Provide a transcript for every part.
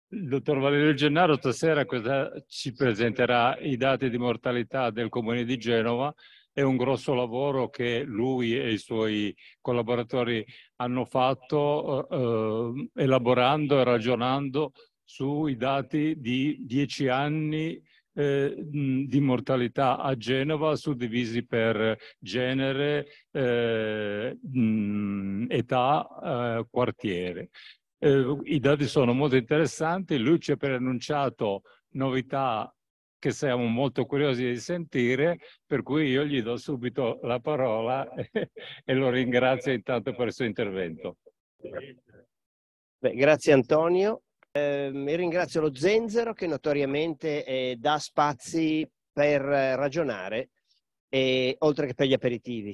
Il dottor Valerio Gennaro stasera ci presenterà i dati di mortalità del Comune di Genova. È un grosso lavoro che lui e i suoi collaboratori hanno fatto elaborando e ragionando sui dati di 10 anni di mortalità a Genova, suddivisi per genere, età, quartiere. I dati sono molto interessanti, lui ci ha preannunciato novità che siamo molto curiosi di sentire, per cui io gli do subito la parola e lo ringrazio intanto per il suo intervento. Beh, grazie Antonio. E ringrazio lo Zenzero che notoriamente dà spazi per ragionare, oltre che per gli aperitivi.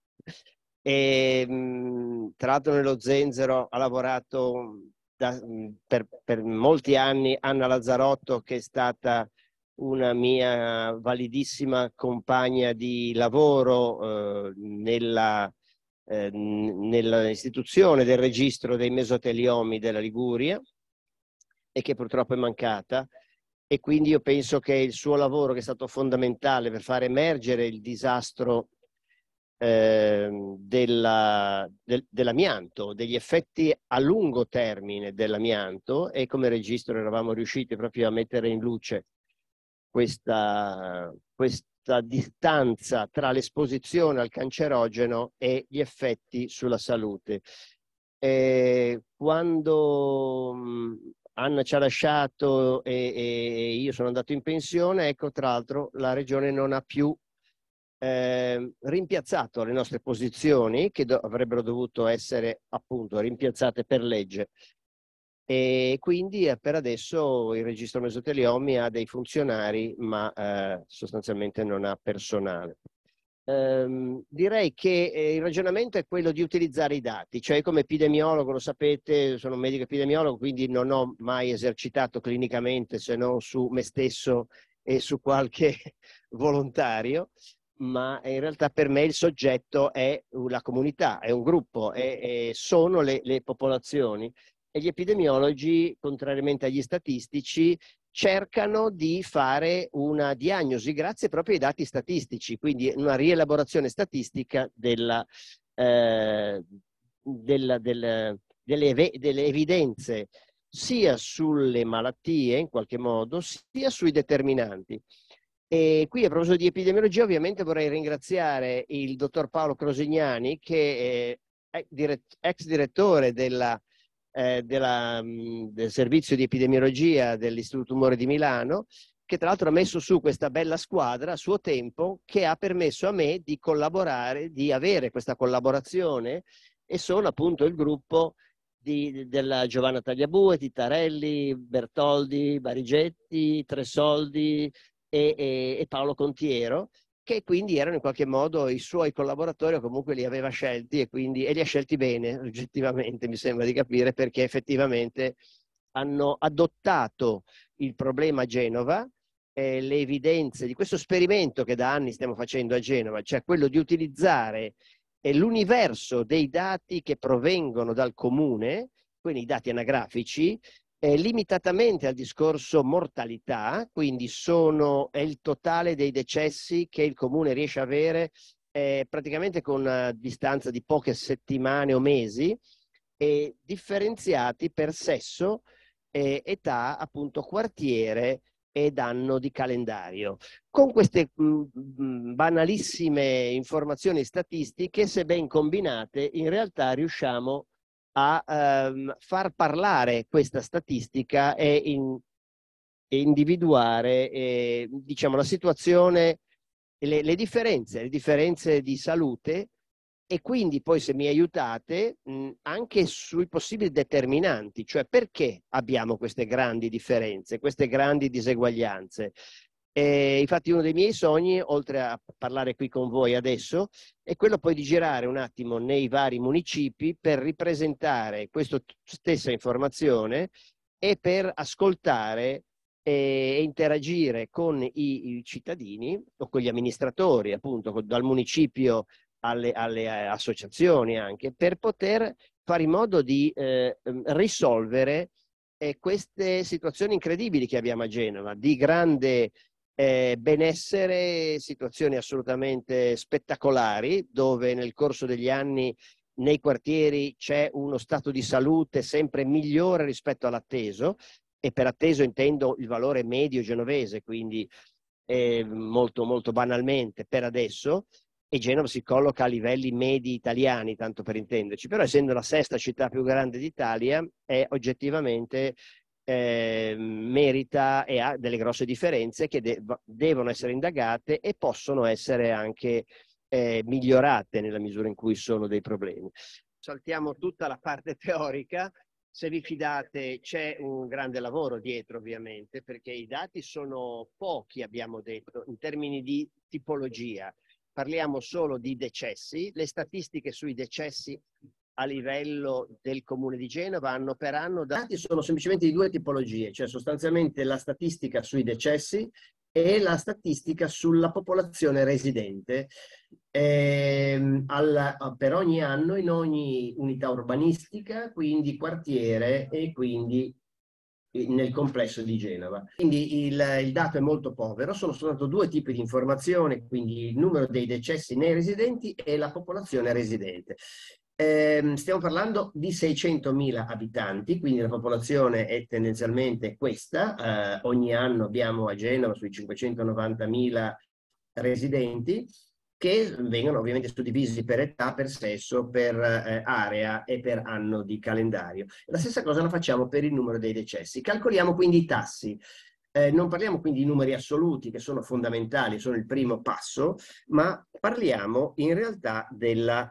Tra l'altro nello Zenzero ha lavorato per molti anni Anna Lazzarotto, che è stata una mia validissima compagna di lavoro nella istituzione del registro dei mesoteliomi della Liguria, e che purtroppo è mancata, e quindi io penso che il suo lavoro, che è stato fondamentale per far emergere il disastro dell'amianto, degli effetti a lungo termine dell'amianto, e come registro eravamo riusciti proprio a mettere in luce questa distanza tra l'esposizione al cancerogeno e gli effetti sulla salute. Quando Anna ci ha lasciato e io sono andato in pensione, ecco, tra l'altro la Regione non ha più rimpiazzato le nostre posizioni, che avrebbero dovuto essere appunto rimpiazzate per legge, e quindi per adesso il registro mesoteliomi ha dei funzionari, ma sostanzialmente non ha personale. Direi che il ragionamento è quello di utilizzare i dati, cioè come epidemiologo, lo sapete, sono un medico epidemiologo, quindi non ho mai esercitato clinicamente se non su me stesso e su qualche volontario, ma in realtà per me il soggetto è la comunità, è un gruppo, sono le popolazioni, e gli epidemiologi, contrariamente agli statistici, cercano di fare una diagnosi grazie proprio ai dati statistici, quindi una rielaborazione statistica delle evidenze sia sulle malattie in qualche modo, sia sui determinanti. E qui a proposito di epidemiologia ovviamente vorrei ringraziare il dottor Paolo Crosignani, che è ex direttore del servizio di epidemiologia dell'Istituto Tumori di Milano, che tra l'altro ha messo su questa bella squadra a suo tempo, che ha permesso a me di collaborare, di avere questa collaborazione, e sono appunto il gruppo della Giovanna Tagliabue, Titarelli, Bertoldi, Barigetti, Tresoldi e Paolo Contiero, che quindi erano in qualche modo i suoi collaboratori, o comunque li aveva scelti, e li ha scelti bene, oggettivamente, mi sembra di capire, perché effettivamente hanno adottato il problema a Genova, le evidenze di questo esperimento che da anni stiamo facendo a Genova, cioè quello di utilizzare l'universo dei dati che provengono dal comune, quindi i dati anagrafici, limitatamente al discorso mortalità, quindi è il totale dei decessi che il comune riesce a avere praticamente con una distanza di poche settimane o mesi, differenziati per sesso, età, appunto quartiere ed anno di calendario. Con queste banalissime informazioni statistiche, se ben combinate, in realtà riusciamo a far parlare questa statistica e individuare diciamo, la situazione, le differenze di salute, e quindi poi, se mi aiutate, anche sui possibili determinanti, cioè perché abbiamo queste grandi differenze, queste grandi diseguaglianze. Infatti uno dei miei sogni, oltre a parlare qui con voi adesso, è quello poi di girare un attimo nei vari municipi per ripresentare questa stessa informazione e per ascoltare e interagire con i cittadini o con gli amministratori, appunto, dal municipio alle associazioni, anche per poter fare in modo di risolvere queste situazioni incredibili che abbiamo a Genova, di grande benessere, situazioni assolutamente spettacolari, dove nel corso degli anni nei quartieri c'è uno stato di salute sempre migliore rispetto all'atteso, e per atteso intendo il valore medio genovese, quindi molto, molto banalmente per adesso, e Genova si colloca a livelli medi italiani, tanto per intenderci, però essendo la sesta città più grande d'Italia, è oggettivamente merita e ha delle grosse differenze che devono essere indagate e possono essere anche migliorate nella misura in cui sono dei problemi. Saltiamo tutta la parte teorica. Se vi fidate, c'è un grande lavoro dietro, ovviamente, perché i dati sono pochi, abbiamo detto, in termini di tipologia. Parliamo solo di decessi. Le statistiche sui decessi a livello del Comune di Genova anno per anno. I dati sono semplicemente di due tipologie, cioè sostanzialmente la statistica sui decessi e la statistica sulla popolazione residente per ogni anno in ogni unità urbanistica, quindi quartiere e quindi nel complesso di Genova. Quindi il dato è molto povero, sono soltanto due tipi di informazione, quindi il numero dei decessi nei residenti e la popolazione residente. Stiamo parlando di 600.000 abitanti, quindi la popolazione è tendenzialmente questa. Ogni anno abbiamo a Genova sui 590.000 residenti, che vengono ovviamente suddivisi per età, per sesso, per area e per anno di calendario. La stessa cosa la facciamo per il numero dei decessi. Calcoliamo quindi i tassi. Non parliamo quindi di numeri assoluti, che sono fondamentali, sono il primo passo, ma parliamo in realtà del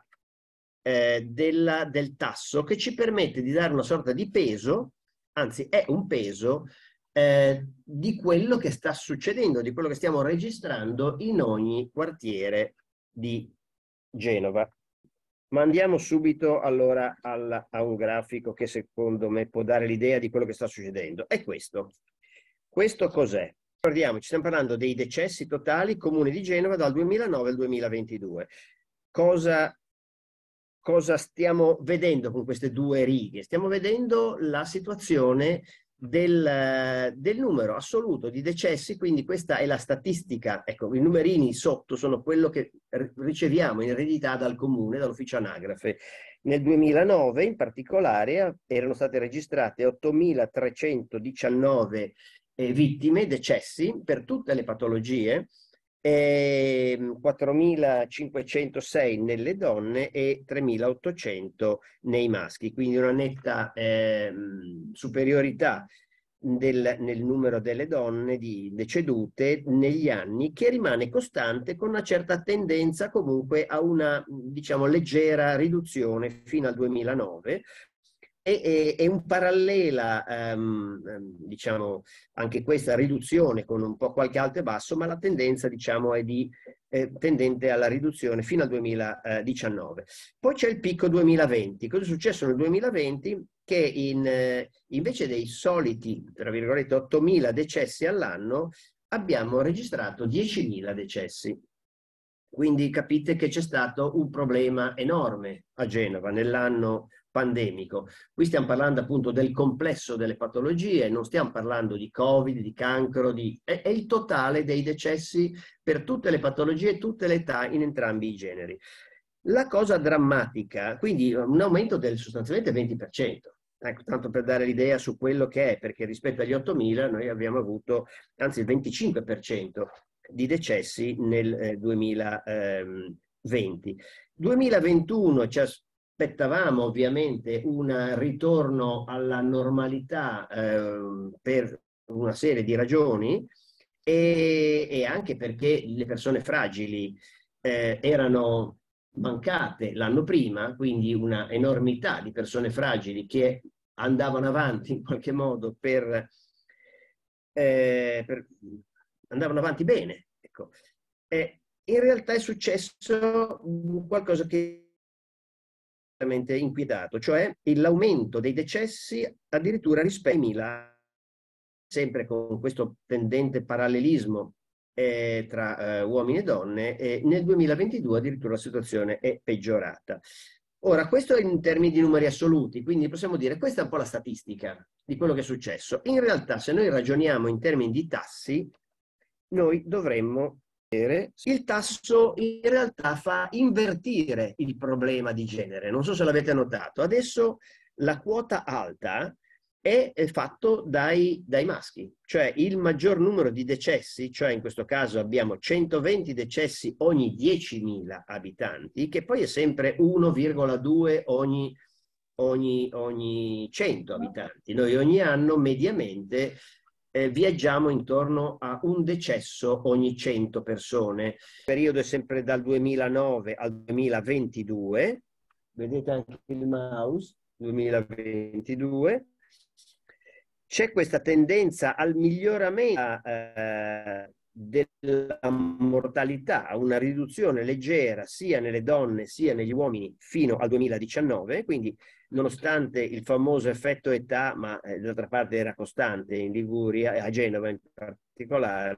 tasso, che ci permette di dare una sorta di peso, anzi è un peso, di quello che sta succedendo, di quello che stiamo registrando in ogni quartiere di Genova. Ma andiamo subito allora a un grafico che secondo me può dare l'idea di quello che sta succedendo. È questo. Questo cos'è? Ricordiamoci, stiamo parlando dei decessi totali Comune di Genova dal 2009 al 2022. Cosa stiamo vedendo con queste due righe? Stiamo vedendo la situazione del numero assoluto di decessi, quindi questa è la statistica. Ecco, i numerini sotto sono quello che riceviamo in eredità dal comune, dall'ufficio anagrafe. Nel 2009 in particolare erano state registrate 8.319 vittime, decessi per tutte le patologie, 4.506 nelle donne e 3.800 nei maschi, quindi una netta superiorità nel numero delle donne decedute negli anni, che rimane costante con una certa tendenza comunque a una, diciamo, leggera riduzione fino al 2009. E un parallela, diciamo, anche questa riduzione con un po' qualche alto e basso, ma la tendenza, diciamo, è tendente alla riduzione fino al 2019. Poi c'è il picco 2020. Cosa è successo nel 2020? Che invece dei soliti, tra virgolette, 8.000 decessi all'anno, abbiamo registrato 10.000 decessi. Quindi capite che c'è stato un problema enorme a Genova nell'anno pandemico. Qui stiamo parlando appunto del complesso delle patologie, non stiamo parlando di Covid, di cancro, è il totale dei decessi per tutte le patologie, tutte le età, in entrambi i generi. La cosa drammatica, quindi un aumento del sostanzialmente 20%. Ecco, tanto per dare l'idea su quello che è, perché rispetto agli 8.000 noi abbiamo avuto, anzi il 25% di decessi nel 2020. 2021 ci aspettavamo ovviamente un ritorno alla normalità per una serie di ragioni e anche perché le persone fragili erano mancate l'anno prima, quindi una enormità di persone fragili che andavano avanti in qualche modo andavano avanti bene. Ecco. In realtà è successo qualcosa che è veramente inquietato, cioè l'aumento dei decessi addirittura rispetto ai 1.000, sempre con questo tendente parallelismo tra uomini e donne, e nel 2022 addirittura la situazione è peggiorata. Ora, questo è in termini di numeri assoluti, quindi possiamo dire questa è un po' la statistica di quello che è successo. In realtà, se noi ragioniamo in termini di tassi, noi dovremmo vedere il tasso in realtà fa invertire il problema di genere. Non so se l'avete notato. Adesso la quota alta è fatto dai maschi, cioè il maggior numero di decessi, cioè in questo caso abbiamo 120 decessi ogni 10.000 abitanti, che poi è sempre 1,2 ogni 100 abitanti. Noi ogni anno mediamente viaggiamo intorno a un decesso ogni 100 persone. Il periodo è sempre dal 2009 al 2022, vedete anche il mouse, 2022. C'è questa tendenza al miglioramento della mortalità, a una riduzione leggera sia nelle donne sia negli uomini fino al 2019, quindi nonostante il famoso effetto età, ma d'altra parte era costante in Liguria e a Genova in particolare,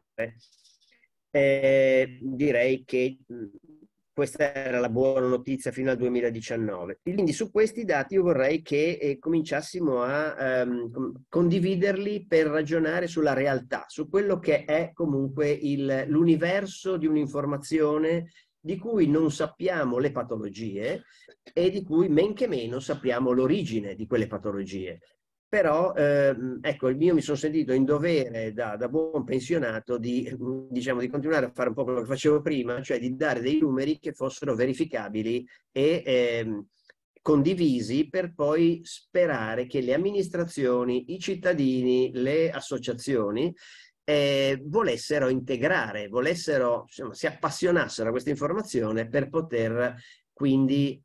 direi che questa era la buona notizia fino al 2019. Quindi su questi dati io vorrei che cominciassimo a condividerli per ragionare sulla realtà, su quello che è comunque l'universo di un'informazione di cui non sappiamo le patologie e di cui men che meno sappiamo l'origine di quelle patologie. Però, ecco, io mi sono sentito in dovere da buon pensionato diciamo, di continuare a fare un po' quello che facevo prima, cioè di dare dei numeri che fossero verificabili e condivisi per poi sperare che le amministrazioni, i cittadini, le associazioni volessero integrare, insomma, si appassionassero a questa informazione per poter quindi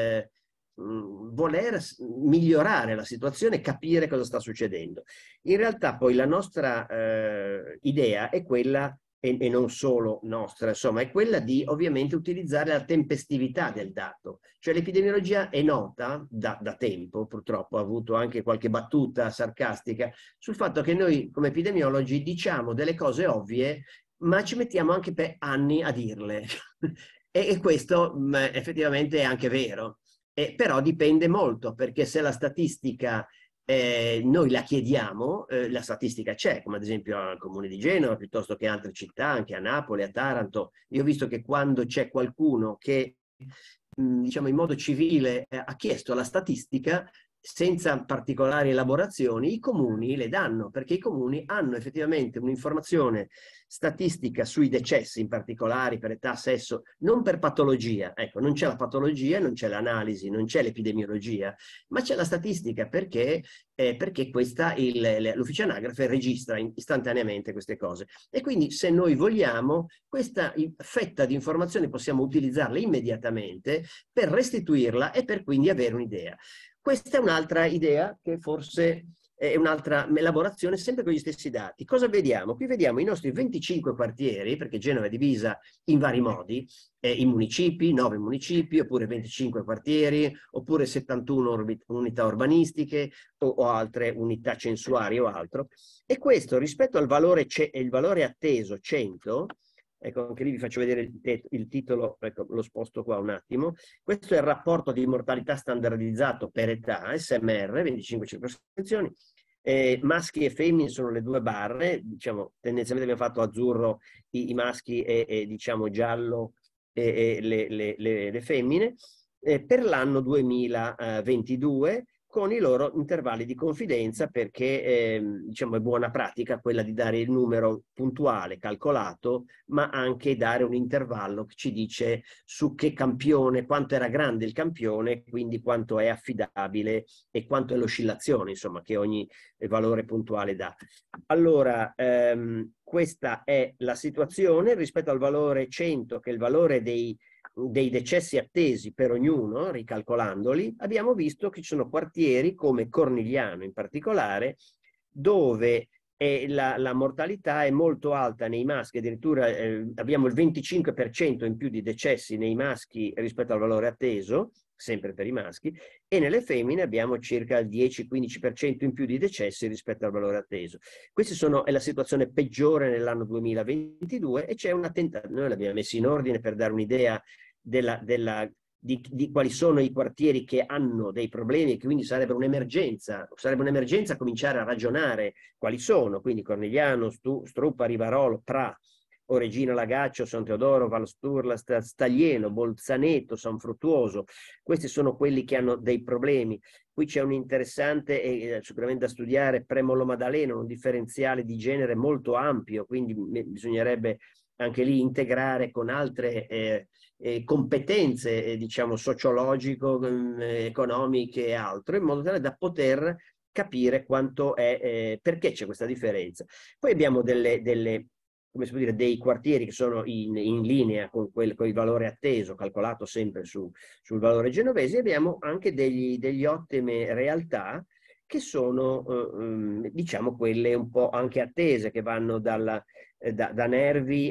voler migliorare la situazione e capire cosa sta succedendo. In realtà poi la nostra idea è quella, e non solo nostra, insomma, è quella di ovviamente utilizzare la tempestività del dato. Cioè l'epidemiologia è nota da tempo, purtroppo ha avuto anche qualche battuta sarcastica sul fatto che noi come epidemiologi diciamo delle cose ovvie, ma ci mettiamo anche per anni a dirle. E questo effettivamente è anche vero. Però dipende molto, perché se la statistica noi la chiediamo, la statistica c'è, come ad esempio al Comune di Genova, piuttosto che altre città, anche a Napoli, a Taranto. Io ho visto che quando c'è qualcuno che, diciamo in modo civile, ha chiesto la statistica, senza particolari elaborazioni, i comuni le danno, perché i comuni hanno effettivamente un'informazione statistica sui decessi, in particolare per età, sesso, non per patologia. Ecco, non c'è la patologia, non c'è l'analisi, non c'è l'epidemiologia, ma c'è la statistica perché l'ufficio anagrafe registra istantaneamente queste cose. E quindi se noi vogliamo, questa fetta di informazioni possiamo utilizzarla immediatamente per restituirla e per quindi avere un'idea. Questa è un'altra idea che forse è un'altra elaborazione sempre con gli stessi dati. Cosa vediamo? Qui vediamo i nostri 25 quartieri, perché Genova è divisa in vari modi, i municipi, 9 municipi, oppure 25 quartieri, oppure 71 unità urbanistiche o altre unità censuarie o altro. E questo rispetto al valore, il valore atteso 100, ecco, anche lì vi faccio vedere il titolo, ecco, lo sposto qua un attimo. Questo è il rapporto di mortalità standardizzato per età, SMR, 25 circoscrizioni. Maschi e femmine sono le due barre, diciamo, tendenzialmente abbiamo fatto azzurro i maschi e diciamo giallo le femmine, per l'anno 2022, con i loro intervalli di confidenza, perché diciamo è buona pratica quella di dare il numero puntuale, calcolato, ma anche dare un intervallo che ci dice su che campione, quanto era grande il campione, quindi quanto è affidabile e quanto è l'oscillazione, insomma, che ogni valore puntuale dà. Allora, questa è la situazione rispetto al valore 100, che è il valore dei decessi attesi per ognuno, ricalcolandoli. Abbiamo visto che ci sono quartieri come Cornigliano in particolare, dove la mortalità è molto alta nei maschi, addirittura abbiamo il 25% in più di decessi nei maschi rispetto al valore atteso, sempre per i maschi, e nelle femmine abbiamo circa il 10-15% in più di decessi rispetto al valore atteso. Questa è la situazione peggiore nell'anno 2022 e c'è una tentativa, noi l'abbiamo messi in ordine per dare un'idea di quali sono i quartieri che hanno dei problemi e che quindi sarebbe un'emergenza cominciare a ragionare quali sono, quindi Cornigliano, Struppa, Rivarolo, Pra, Oregina, Lagaccio, San Teodoro, Valsturla, Staglieno, Bolzaneto, San Fruttuoso. Questi sono quelli che hanno dei problemi. Qui c'è un interessante e sicuramente da studiare Premolo Maddalena, un differenziale di genere molto ampio, quindi bisognerebbe anche lì integrare con altre competenze, diciamo, sociologico, economiche e altro, in modo tale da poter capire quanto è, perché c'è questa differenza. Poi abbiamo come si può dire, dei quartieri che sono in linea con il valore atteso, calcolato sempre sul valore genovese, e abbiamo anche degli ottime realtà che sono, diciamo, quelle un po' anche attese, che vanno da Nervi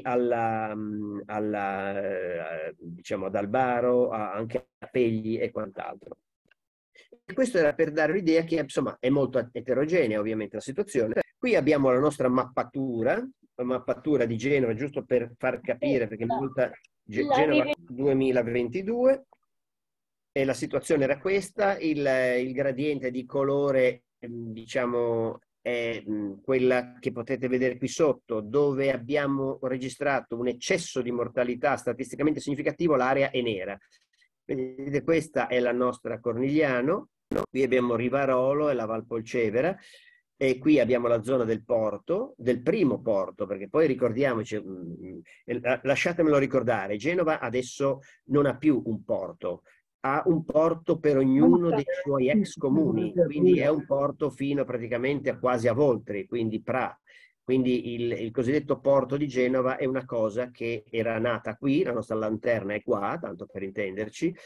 diciamo, ad Albaro, anche a Pegli e quant'altro. E questo era per dare l'idea che, insomma, è molto eterogenea ovviamente la situazione. Qui abbiamo la nostra mappatura di Genova, giusto per far capire, perché molta Genova 2022, e la situazione era questa, il gradiente di colore, diciamo, è quella che potete vedere qui sotto, dove abbiamo registrato un eccesso di mortalità statisticamente significativo, l'area è nera. Vedete, questa è la nostra Cornigliano, qui abbiamo Rivarolo e la Valpolcevera, e qui abbiamo la zona del porto, del primo porto, perché poi ricordiamoci, lasciatemelo ricordare, Genova adesso non ha più un porto, ha un porto per ognuno dei suoi ex comuni, quindi è un porto fino praticamente a quasi a Voltri, quindi Pra. Quindi il cosiddetto porto di Genova è una cosa che era nata qui, la nostra lanterna è qua, tanto per intenderci,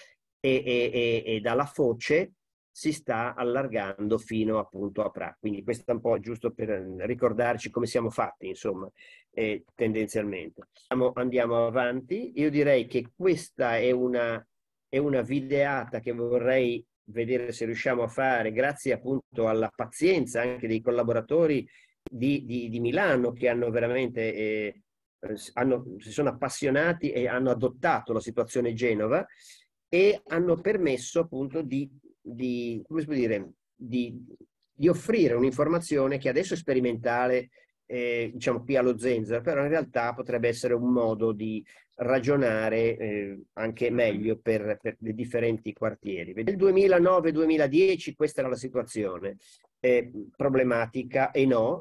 e dalla foce si sta allargando fino appunto a Pra. Quindi questo è un po' giusto per ricordarci come siamo fatti, insomma, tendenzialmente. Andiamo avanti. Io direi che questa è una videata che vorrei vedere se riusciamo a fare, grazie appunto alla pazienza anche dei collaboratori di Milano, che hanno veramente si sono appassionati e hanno adottato la situazione Genova e hanno permesso appunto come si può dire, di offrire un'informazione che adesso è sperimentale, diciamo qui allo Zenzero, però in realtà potrebbe essere un modo di ragionare anche meglio per le differenti quartieri. Nel 2009-2010 questa era la situazione. Problematica e no,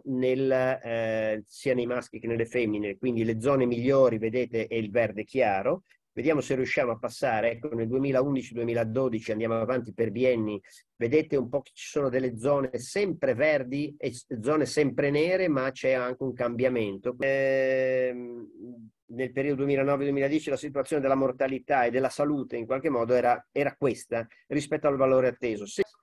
sia nei maschi che nelle femmine, quindi le zone migliori, vedete, è il verde chiaro. Vediamo se riusciamo a passare, ecco, nel 2011-2012 andiamo avanti per bienni, vedete un po' che ci sono delle zone sempre verdi e zone sempre nere, ma c'è anche un cambiamento. Nel periodo 2009-2010 la situazione della mortalità e della salute in qualche modo era questa rispetto al valore atteso.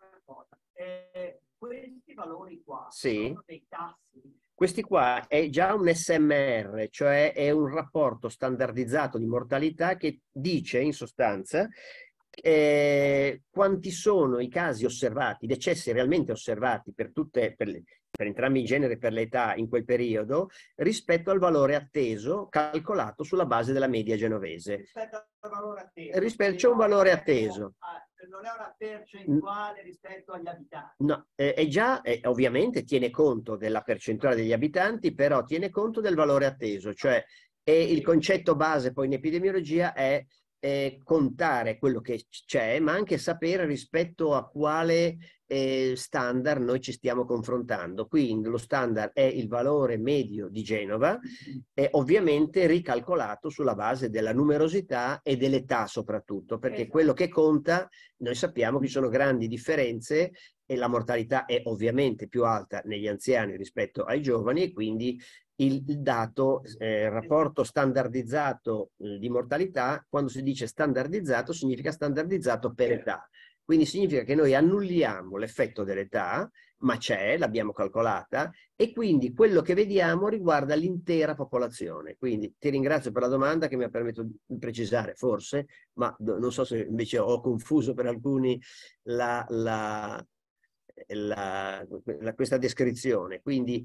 Questi valori qua sono dei tassi. Questi qua è già un SMR, cioè è un rapporto standardizzato di mortalità che dice in sostanza quanti sono i casi osservati, i decessi realmente osservati per entrambi i generi, per l'età in quel periodo, rispetto al valore atteso calcolato sulla base della media genovese. Rispetto al valore atteso. C'è un valore atteso. Non è una percentuale rispetto agli abitanti. No, ovviamente tiene conto della percentuale degli abitanti, però tiene conto del valore atteso, cioè il concetto base poi in epidemiologia è contare quello che c'è, ma anche sapere rispetto a quale standard noi ci stiamo confrontando. Quindi lo standard è il valore medio di Genova, ovviamente ricalcolato sulla base della numerosità e dell'età soprattutto, perché quello che conta, noi sappiamo che ci sono grandi differenze e la mortalità è ovviamente più alta negli anziani rispetto ai giovani, e quindi il dato, rapporto standardizzato di mortalità, quando si dice standardizzato significa standardizzato per età. Quindi significa che noi annulliamo l'effetto dell'età, ma c'è, l'abbiamo calcolata, e quindi quello che vediamo riguarda l'intera popolazione. Quindi ti ringrazio per la domanda che mi ha permesso di precisare, forse, ma non so se invece ho confuso per alcuni questa descrizione. Quindi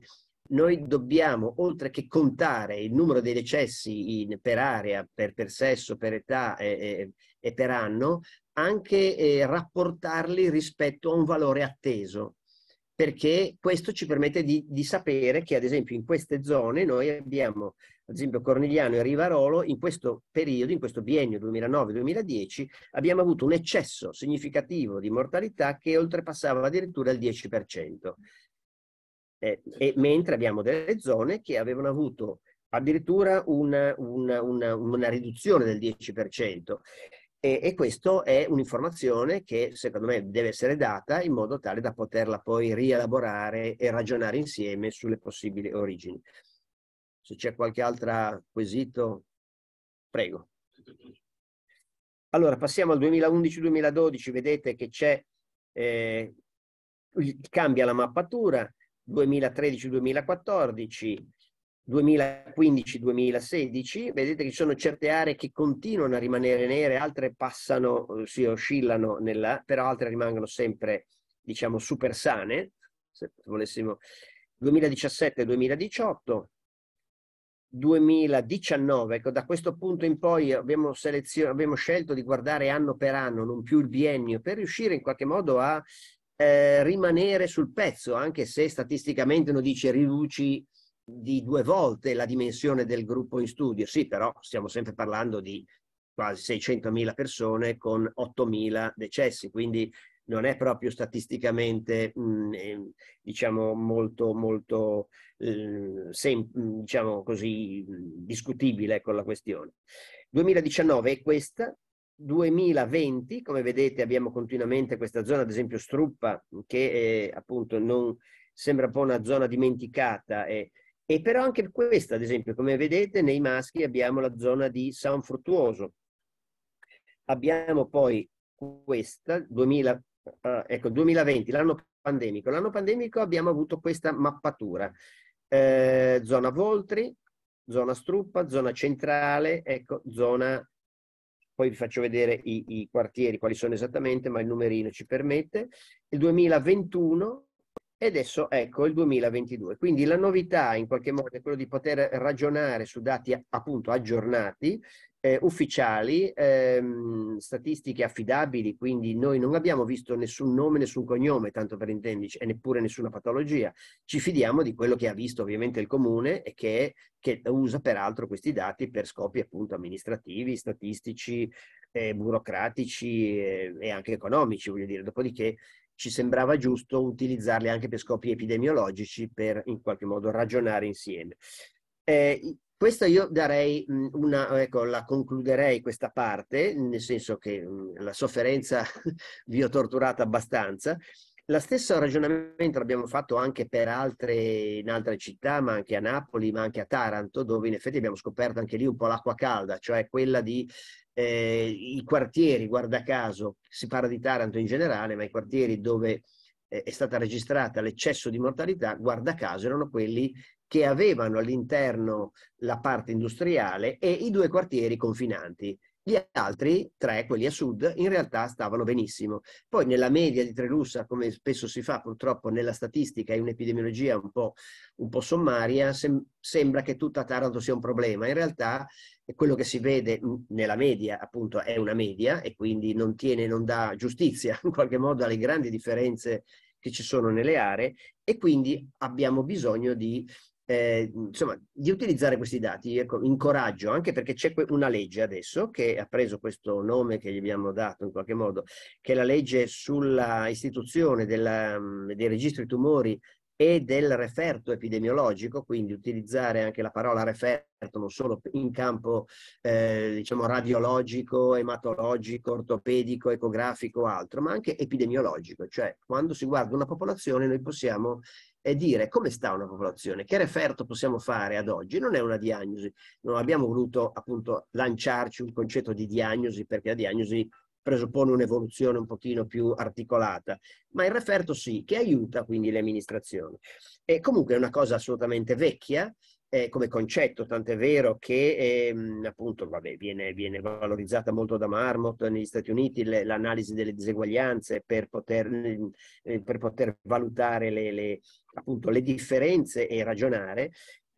noi dobbiamo, oltre che contare il numero dei decessi per area, per sesso, per età e per anno, anche rapportarli rispetto a un valore atteso, perché questo ci permette di sapere che, ad esempio, in queste zone noi abbiamo, ad esempio, Cornigliano e Rivarolo, in questo periodo, in questo biennio 2009-2010, abbiamo avuto un eccesso significativo di mortalità che oltrepassava addirittura il 10%. Mentre abbiamo delle zone che avevano avuto addirittura una riduzione del 10%. E questa è un'informazione che secondo me deve essere data in modo tale da poterla poi rielaborare e ragionare insieme sulle possibili origini. Se c'è qualche altro quesito, prego. Allora, passiamo al 2011-2012, vedete che c'è, cambia la mappatura, 2013-2014, 2015-2016, vedete che ci sono certe aree che continuano a rimanere nere, altre passano, si oscillano, però altre rimangono sempre, diciamo, super sane, se volessimo. 2017-2018, 2019, ecco, da questo punto in poi abbiamo scelto di guardare anno per anno, non più il biennio, per riuscire in qualche modo a rimanere sul pezzo, anche se statisticamente uno dice riduci di 2 volte la dimensione del gruppo in studio. Sì, però stiamo sempre parlando di quasi 600.000 persone con 8.000 decessi, quindi non è proprio statisticamente diciamo molto diciamo così discutibile con la questione. 2019 è questa. 2020, come vedete, abbiamo continuamente questa zona, ad esempio Struppa, che appunto non sembra un po' una zona dimenticata, e però anche questa, ad esempio, come vedete, nei maschi abbiamo la zona di San Fruttuoso. Abbiamo poi questa, 2020, l'anno pandemico. L'anno pandemico abbiamo avuto questa mappatura. Zona Voltri, zona Struppa, zona centrale, ecco, zona... Poi vi faccio vedere i quartieri, quali sono esattamente, ma il numerino ci permette. Il 2021 e adesso ecco il 2022. Quindi la novità in qualche modo è quello di poter ragionare su dati appunto aggiornati, ufficiali, statistiche affidabili, quindi noi non abbiamo visto nessun nome, nessun cognome, tanto per intenderci, e neppure nessuna patologia. Ci fidiamo di quello che ha visto ovviamente il comune e che usa peraltro questi dati per scopi appunto amministrativi, statistici, burocratici e anche economici, voglio dire. Dopodiché ci sembrava giusto utilizzarli anche per scopi epidemiologici per in qualche modo ragionare insieme. Questa io darei ecco, la concluderei questa parte, nel senso che la sofferenza vi ho torturato abbastanza. La stessa ragionamento l'abbiamo fatto anche in altre città, ma anche a Napoli, ma anche a Taranto, dove in effetti abbiamo scoperto anche lì un po' l'acqua calda, cioè quella di i quartieri, guarda caso, si parla di Taranto in generale, ma i quartieri dove è stata registrata l'eccesso di mortalità, guarda caso, erano quelli che avevano all'interno la parte industriale e i 2 quartieri confinanti. Gli altri 3, quelli a sud, in realtà stavano benissimo. Poi nella media di Trelussa, come spesso si fa purtroppo nella statistica e un'epidemiologia un po' sommaria, sembra che tutta Taranto sia un problema. In realtà quello che si vede nella media appunto è una media e quindi non dà giustizia in qualche modo alle grandi differenze che ci sono nelle aree, e quindi abbiamo bisogno insomma, di utilizzare questi dati. Ecco, incoraggio, anche perché c'è una legge adesso che ha preso questo nome che gli abbiamo dato in qualche modo, che è la legge sulla istituzione dei registri tumori e del referto epidemiologico, quindi utilizzare anche la parola referto non solo in campo diciamo radiologico, ematologico, ortopedico, ecografico o altro, ma anche epidemiologico, cioè quando si guarda una popolazione noi possiamo dire come sta una popolazione, che referto possiamo fare ad oggi. Non è una diagnosi, non abbiamo voluto appunto lanciarci un concetto di diagnosi, perché la diagnosi presuppone un'evoluzione un pochino più articolata, ma il referto sì, che aiuta quindi le amministrazioni. E comunque è una cosa assolutamente vecchia, come concetto, tant'è vero che appunto vabbè, viene valorizzata molto da Marmot negli Stati Uniti l'analisi delle diseguaglianze per poter valutare appunto, le differenze e ragionare,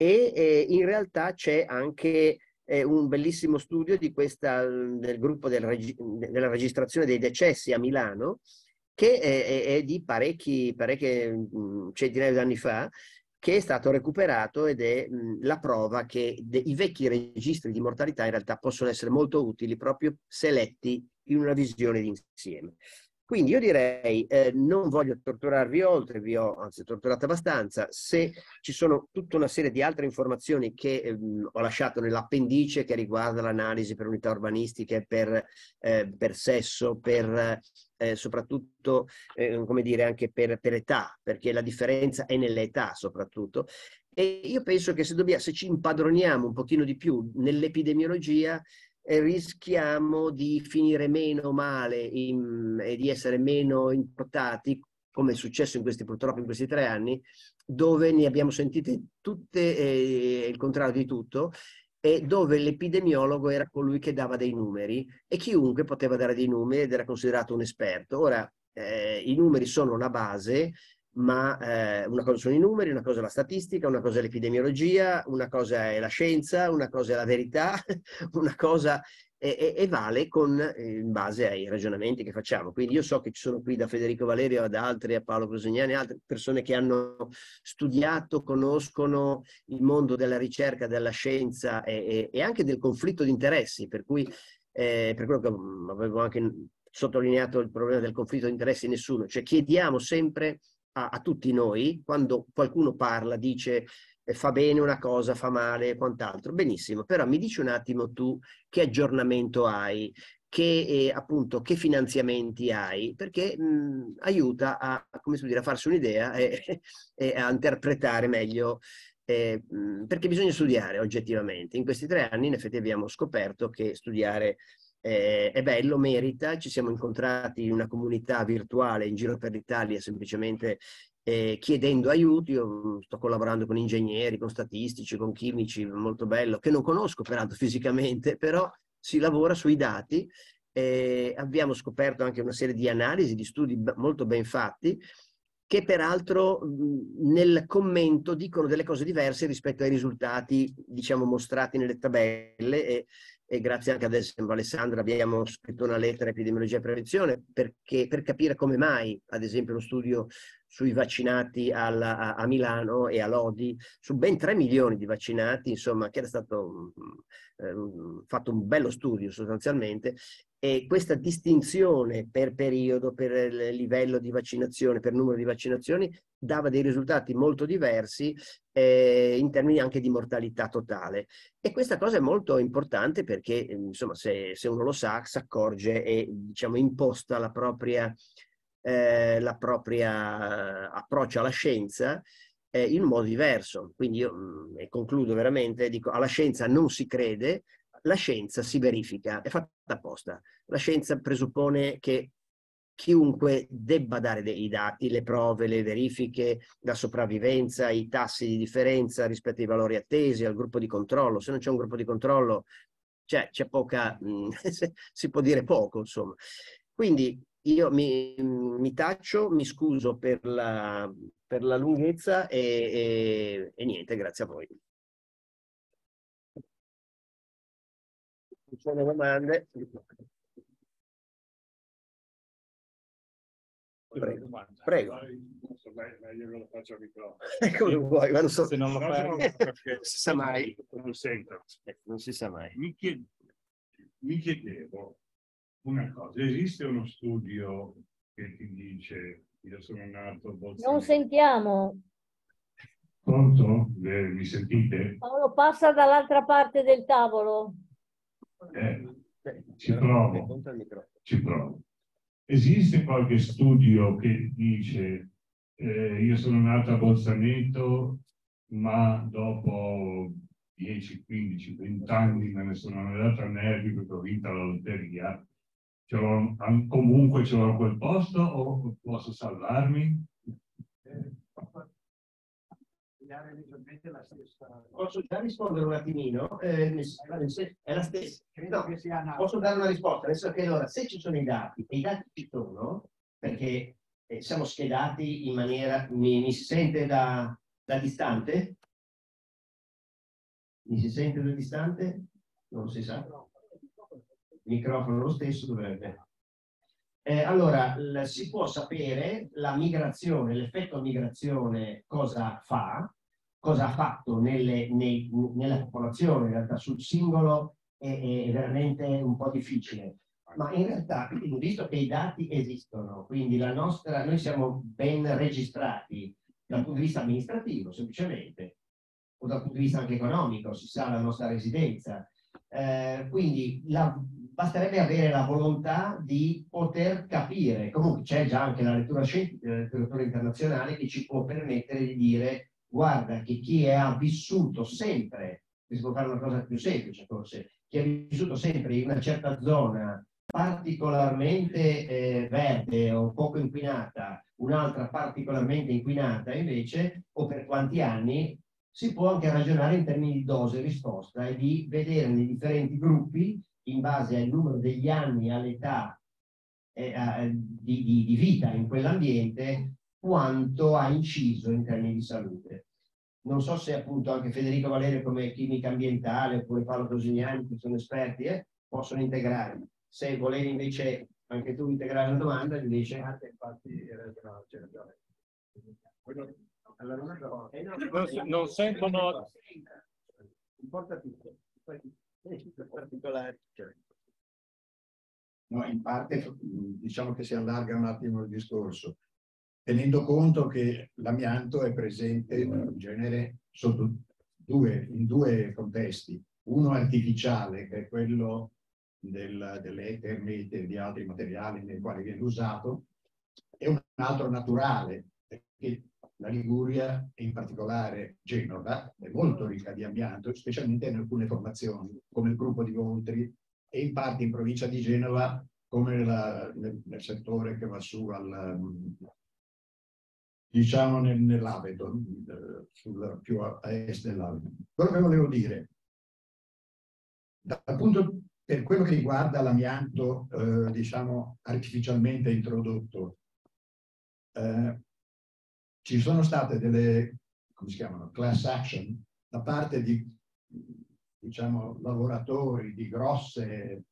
e in realtà c'è anche un bellissimo studio del gruppo della registrazione dei decessi a Milano, che è di parecchie centinaia di anni fa, che è stato recuperato ed è la prova che i vecchi registri di mortalità in realtà possono essere molto utili proprio se letti in una visione d'insieme. Quindi io direi, non voglio torturarvi oltre, vi ho anzi torturato abbastanza. Se ci sono tutta una serie di altre informazioni che ho lasciato nell'appendice, che riguarda l'analisi per unità urbanistiche, per sesso, soprattutto, come dire, anche per età, perché la differenza è nelle età soprattutto. E io penso che se ci impadroniamo un pochino di più nell'epidemiologia, rischiamo di finire meno male e di essere meno importati, come è successo purtroppo in questi 3 anni, dove ne abbiamo sentite tutte il contrario di tutto, e dove l'epidemiologo era colui che dava dei numeri, e chiunque poteva dare dei numeri ed era considerato un esperto. Ora, i numeri sono la base, ma una cosa sono i numeri, una cosa è la statistica, una cosa è l'epidemiologia, una cosa è la scienza, una cosa è la verità, una cosa e vale in base ai ragionamenti che facciamo. Quindi io so che ci sono qui da Federico Valerio ad altri, a Paolo Cosignani, altre persone che hanno studiato, conoscono il mondo della ricerca, della scienza e anche del conflitto di interessi, per cui per quello che avevo anche sottolineato il problema del conflitto di interessi, nessuno, cioè chiediamo sempre a tutti noi, quando qualcuno parla, dice fa bene una cosa, fa male e quant'altro, benissimo, però mi dici un attimo tu che aggiornamento hai, appunto che finanziamenti hai, perché aiuta come si può dire, a farsi un'idea e a interpretare meglio, perché bisogna studiare oggettivamente. In questi 3 anni in effetti abbiamo scoperto che studiare è bello, merita. Ci siamo incontrati in una comunità virtuale in giro per l'Italia semplicemente chiedendo aiuti. Io sto collaborando con ingegneri, con statistici, con chimici, molto bello, che non conosco peraltro fisicamente, però si lavora sui dati. Abbiamo scoperto anche una serie di analisi, di studi molto ben fatti, che peraltro nel commento dicono delle cose diverse rispetto ai risultati, diciamo, mostrati nelle tabelle, e grazie anche ad esempio a Alessandra abbiamo scritto una lettera epidemiologia e prevenzione per capire come mai, ad esempio, lo studio sui vaccinati a Milano e a Lodi, su ben 3 milioni di vaccinati, insomma, che era stato fatto un bello studio sostanzialmente, e questa distinzione per periodo, per livello di vaccinazione, per numero di vaccinazioni, dava dei risultati molto diversi in termini anche di mortalità totale. E questa cosa è molto importante perché, insomma, se uno lo sa, si accorge e, diciamo, imposta la propria approccio alla scienza in un modo diverso. Quindi io, e concludo veramente, dico, alla scienza non si crede, la scienza si verifica, è fatta apposta. La scienza presuppone che chiunque debba dare dei dati, le prove, le verifiche, la sopravvivenza, i tassi di differenza rispetto ai valori attesi, al gruppo di controllo. Se non c'è un gruppo di controllo, c'è poca, si può dire poco, insomma. Quindi io mi taccio, mi scuso per la lunghezza e niente, grazie a voi. Ci sono domande? Prego. Prego. Meglio che lo faccio al microfono. Come vuoi, ma non so. Se non lo fai, Non si sa mai. Non sento. Non si sa mai. Mi chiedevo una cosa. Esiste uno studio che ti dice, io sono nato... Non sentiamo. Pronto? Mi sentite? Paolo, passa dall'altra parte del tavolo. Ci provo. Ci provo. Esiste qualche studio che dice io sono nato a Bolzaneto, ma dopo 10, 15, 20 anni me ne sono andato a Nervi perché ho vinto la lotteria, comunque ce l'ho a quel posto o posso salvarmi? spiegare leggermente la stessa? Posso già rispondere un attimino? È la stessa. Credo che sia una... Posso dare una risposta, nel senso che allora, se ci sono i dati, e i dati ci sono, perché siamo schedati in maniera... Mi si sente da distante? Mi si sente da distante? Non si sa. Il microfono lo stesso dovrebbe. Allora, si può sapere la migrazione, l'effetto migrazione cosa fa, cosa ha fatto nella popolazione, in realtà sul singolo è veramente un po' difficile. Ma in realtà, visto che i dati esistono, quindi noi siamo ben registrati dal punto di vista amministrativo, semplicemente, o dal punto di vista anche economico, si sa la nostra residenza. Quindi basterebbe avere la volontà di poter capire. Comunque c'è già anche la lettura scientifica, la letteratura internazionale che ci può permettere di dire guarda che chi ha vissuto sempre, si può fare una cosa più semplice forse, chi ha vissuto sempre in una certa zona particolarmente verde o poco inquinata, un'altra particolarmente inquinata invece, o per quanti anni, si può anche ragionare in termini di dose e risposta e di vedere nei differenti gruppi, in base al numero degli anni, all'età di vita in quell'ambiente, quanto ha inciso in termini di salute. Non so se appunto anche Federico Valerio come chimica ambientale oppure Paolo Cosignani, che sono esperti, possono integrare. Se volevi invece anche tu integrare la domanda, invece... Infatti, non sentono... Importa tutto. Particolare. No, in parte diciamo che si allarga un attimo il discorso, tenendo conto che l'amianto è presente in genere in due contesti. Uno artificiale, che è quello dell'etere e di altri materiali nei quali viene usato, e un altro naturale, perché la Liguria, e in particolare Genova, è molto ricca di amianto, specialmente in alcune formazioni, come il gruppo di Voltri, e in parte in provincia di Genova, come nel settore che va su diciamo nell'Aveto, più a est dell'Aveto. Quello che volevo dire, per quello che riguarda l'amianto, diciamo, artificialmente introdotto, ci sono state delle, come si chiamano, class action da parte di, diciamo, lavoratori di grosse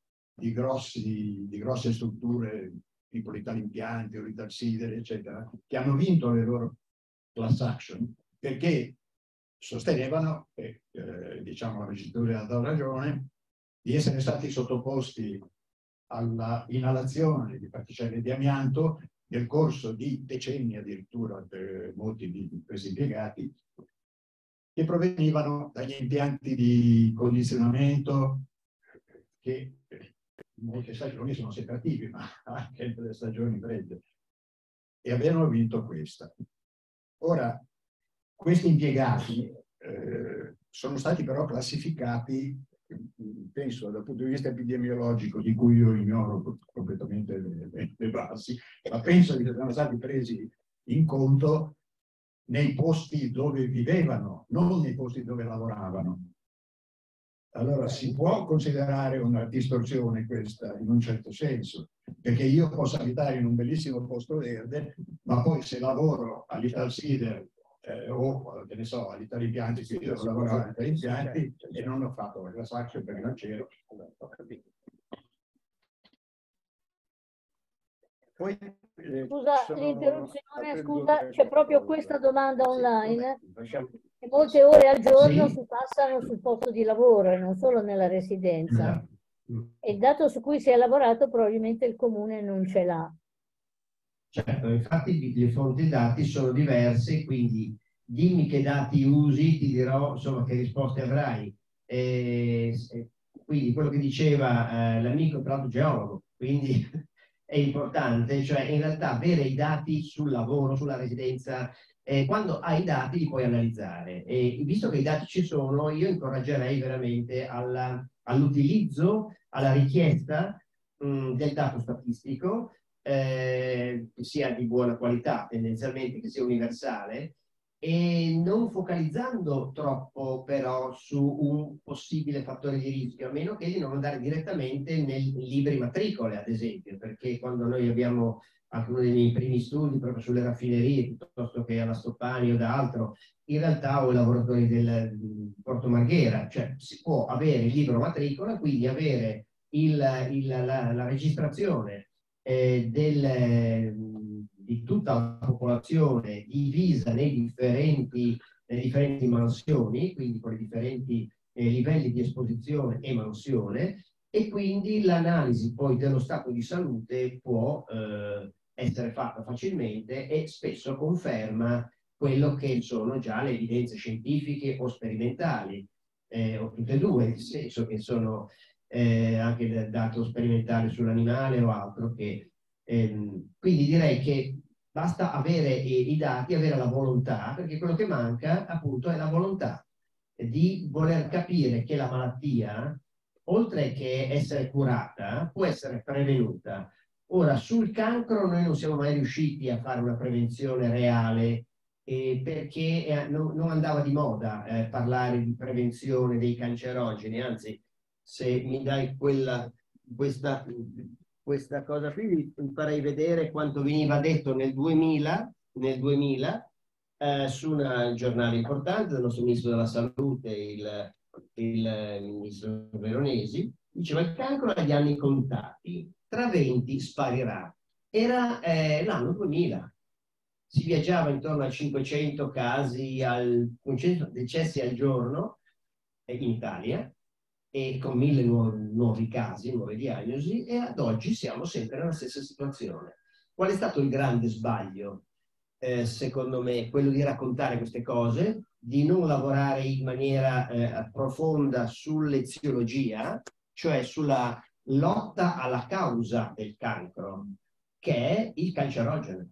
strutture tipo l'Italimpianti o l'Italsidere, eccetera, che hanno vinto le loro class action perché sostenevano, e diciamo la Registratura ha dato ragione, di essere stati sottoposti alla inalazione di particelle di amianto nel corso di decenni, addirittura per molti di questi impiegati, che provenivano dagli impianti di condizionamento che in molte stagioni sono separativi, ma anche nelle stagioni fredde, e avevano vinto questa. Ora, questi impiegati sono stati però classificati, penso dal punto di vista epidemiologico, di cui io ignoro completamente le basi, ma penso che siano stati presi in conto nei posti dove vivevano, non nei posti dove lavoravano. Allora si può considerare una distorsione questa in un certo senso, perché io posso abitare in un bellissimo posto verde, ma poi se lavoro all'Italsider o che ne so, all'Italimpianti, che io lavoravo all'Italimpianti e non ho fatto la class action perché non c'ero. Poi, scusa l'interruzione, scusa, c'è proprio questa domanda online. E molte ore al giorno si passano sul posto di lavoro e non solo nella residenza. E il dato su cui si è lavorato probabilmente il comune non ce l'ha. Certo, infatti le fonti dati sono diverse, quindi dimmi che dati usi, ti dirò insomma che risposte avrai. Quindi quello che diceva l'amico, tra l'altro geologo, quindi è importante, cioè in realtà avere i dati sul lavoro, sulla residenza, quando hai i dati li puoi analizzare. E visto che i dati ci sono, io incoraggerei veramente all'utilizzo, alla richiesta del dato statistico, che sia di buona qualità tendenzialmente, che sia universale, e non focalizzando troppo però su un possibile fattore di rischio, a meno che di non andare direttamente nei libri matricole, ad esempio, perché quando noi abbiamo anche uno dei miei primi studi proprio sulle raffinerie, piuttosto che alla Stoppani o da altro, in realtà ho i lavoratori del Porto Marghera, cioè si può avere il libro matricola, quindi avere la registrazione di tutta la popolazione divisa nei differenti mansioni, quindi con i differenti livelli di esposizione e mansione, e quindi l'analisi poi dello stato di salute può essere fatta facilmente e spesso conferma quello che sono già le evidenze scientifiche o sperimentali, o tutte e due, nel senso che sono anche del dato sperimentale sull'animale o altro che quindi direi che basta avere i dati, avere la volontà, perché quello che manca appunto è la volontà di voler capire che la malattia, oltre che essere curata, può essere prevenuta. Ora, sul cancro noi non siamo mai riusciti a fare una prevenzione reale perché non andava di moda parlare di prevenzione dei cancerogeni, anzi, se mi dai questa cosa qui, vi farei vedere quanto veniva detto nel 2000 su un giornale importante del nostro ministro della salute, il ministro Veronesi, diceva il cancro agli anni contati, tra 20 sparirà. Era l'anno 2000. Si viaggiava intorno a 500 casi, 500 decessi al giorno in Italia, e con 1000 nuovi casi, nuove diagnosi, e ad oggi siamo sempre nella stessa situazione. Qual è stato il grande sbaglio? Secondo me, quello di raccontare queste cose, di non lavorare in maniera profonda sull'eziologia, cioè sulla lotta alla causa del cancro, che è il cancerogeno.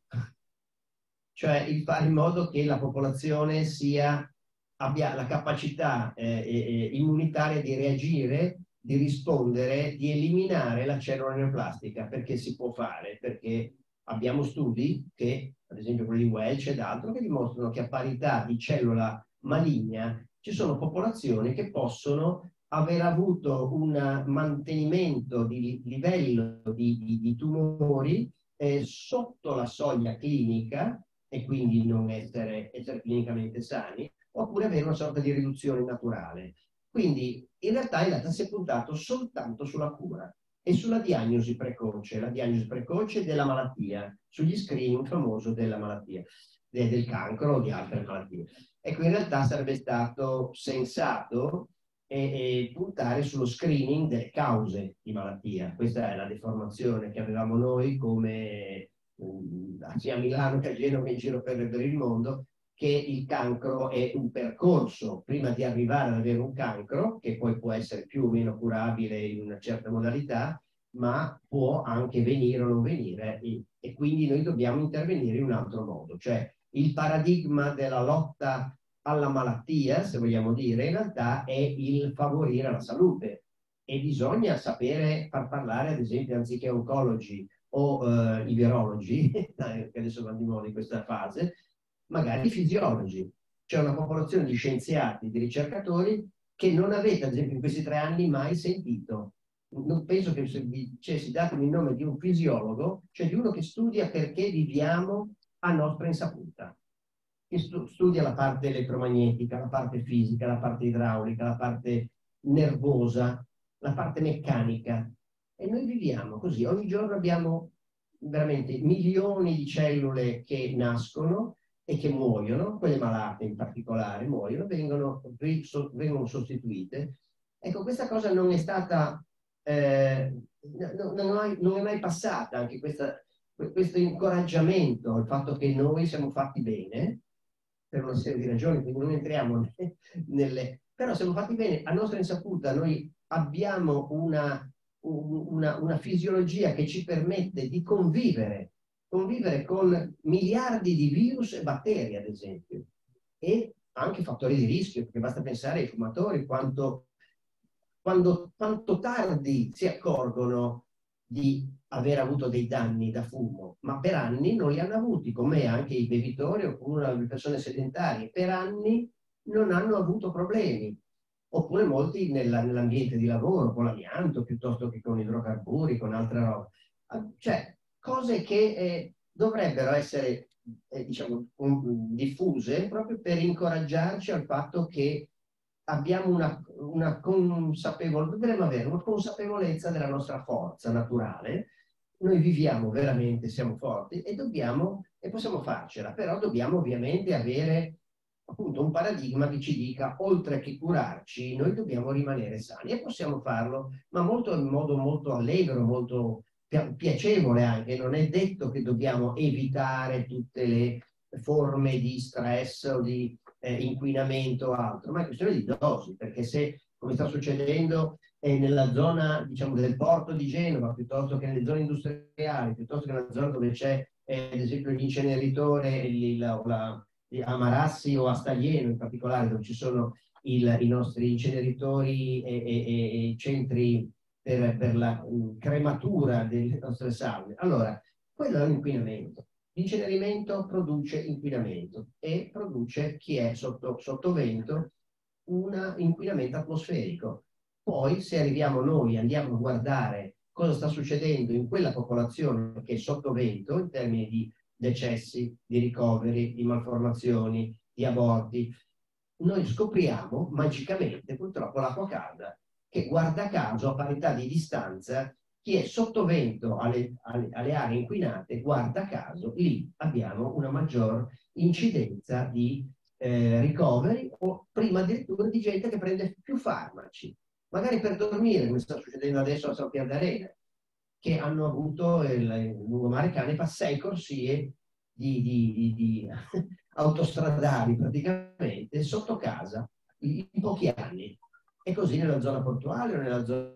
Cioè il fare in modo che la popolazione abbia la capacità immunitaria di reagire, di rispondere, di eliminare la cellula neoplastica, perché si può fare, perché abbiamo studi che, ad esempio quelli di Welch ed altro, che dimostrano che a parità di cellula maligna ci sono popolazioni che possono aver avuto un mantenimento di livello di tumori sotto la soglia clinica e quindi non essere clinicamente sani, oppure avere una sorta di riduzione naturale. Quindi in realtà si è puntato soltanto sulla cura e sulla diagnosi precoce, la diagnosi precoce della malattia, sugli screening famoso della malattia, del cancro o di altre malattie. Ecco, in realtà sarebbe stato sensato puntare sullo screening delle cause di malattia. Questa è la deformazione che avevamo noi come sia a Milano che a Genova, in giro per il mondo, che il cancro è un percorso prima di arrivare ad avere un cancro, che poi può essere più o meno curabile in una certa modalità, ma può anche venire o non venire, e quindi noi dobbiamo intervenire in un altro modo. Cioè il paradigma della lotta alla malattia, se vogliamo dire, in realtà è il favorire la salute, e bisogna sapere far parlare, ad esempio, anziché oncologi o i virologi, che adesso vanno di moda in questa fase, magari i fisiologi. C'è una popolazione di scienziati, di ricercatori che non avete, ad esempio, in questi 3 anni mai sentito. Non penso che se vi dicessi datemi il nome di un fisiologo, cioè di uno che studia perché viviamo a nostra insaputa, che studia la parte elettromagnetica, la parte fisica, la parte idraulica, la parte nervosa, la parte meccanica. E noi viviamo così. Ogni giorno abbiamo veramente milioni di cellule che nascono e che muoiono, quelle malate in particolare muoiono, vengono sostituite. Ecco, questa cosa non è stata, non è mai passata, anche questo incoraggiamento, il fatto che noi siamo fatti bene, per una serie di ragioni, quindi non entriamo nelle... Però siamo fatti bene, a nostra insaputa noi abbiamo una fisiologia che ci permette di convivere con miliardi di virus e batteri, ad esempio, e anche fattori di rischio, perché basta pensare ai fumatori, quanto tardi si accorgono di aver avuto dei danni da fumo, ma per anni non li hanno avuti, come anche i bevitori oppure le persone sedentarie, per anni non hanno avuto problemi, oppure molti nell'ambiente di lavoro, con l'amianto, piuttosto che con idrocarburi, con altre robe. Cioè, cose che dovrebbero essere diciamo, diffuse proprio per incoraggiarci al fatto che abbiamo una consapevolezza, dovremmo avere una consapevolezza della nostra forza naturale. Noi viviamo veramente, siamo forti e possiamo farcela, però dobbiamo ovviamente avere appunto un paradigma che ci dica, oltre che curarci, noi dobbiamo rimanere sani e possiamo farlo, ma in modo molto allegro, molto piacevole anche. Non è detto che dobbiamo evitare tutte le forme di stress o di inquinamento o altro, ma è questione di dosi, perché se, come sta succedendo nella zona, diciamo, del porto di Genova, piuttosto che nelle zone industriali, piuttosto che nella zona dove c'è, ad esempio, l'inceneritore a Marassi o a Staglieno in particolare, dove ci sono i nostri inceneritori e centri per la crematura delle nostre salme. Allora, quello è un inquinamento. L'incenerimento produce inquinamento e produce, chi è sotto vento, un inquinamento atmosferico. Poi, se arriviamo noi, andiamo a guardare cosa sta succedendo in quella popolazione che è sotto vento, in termini di decessi, di ricoveri, di malformazioni, di aborti, noi scopriamo magicamente, purtroppo, l'acqua calda, che guarda caso, a parità di distanza, chi è sottovento alle aree inquinate, guarda caso, lì abbiamo una maggior incidenza di ricoveri o prima addirittura di gente che prende più farmaci, magari per dormire, come sta succedendo adesso a San Pier d'Arena, che hanno avuto il lungomare Canepa 6 corsie di autostradali praticamente sotto casa in pochi anni. E così nella zona portuale o nella zona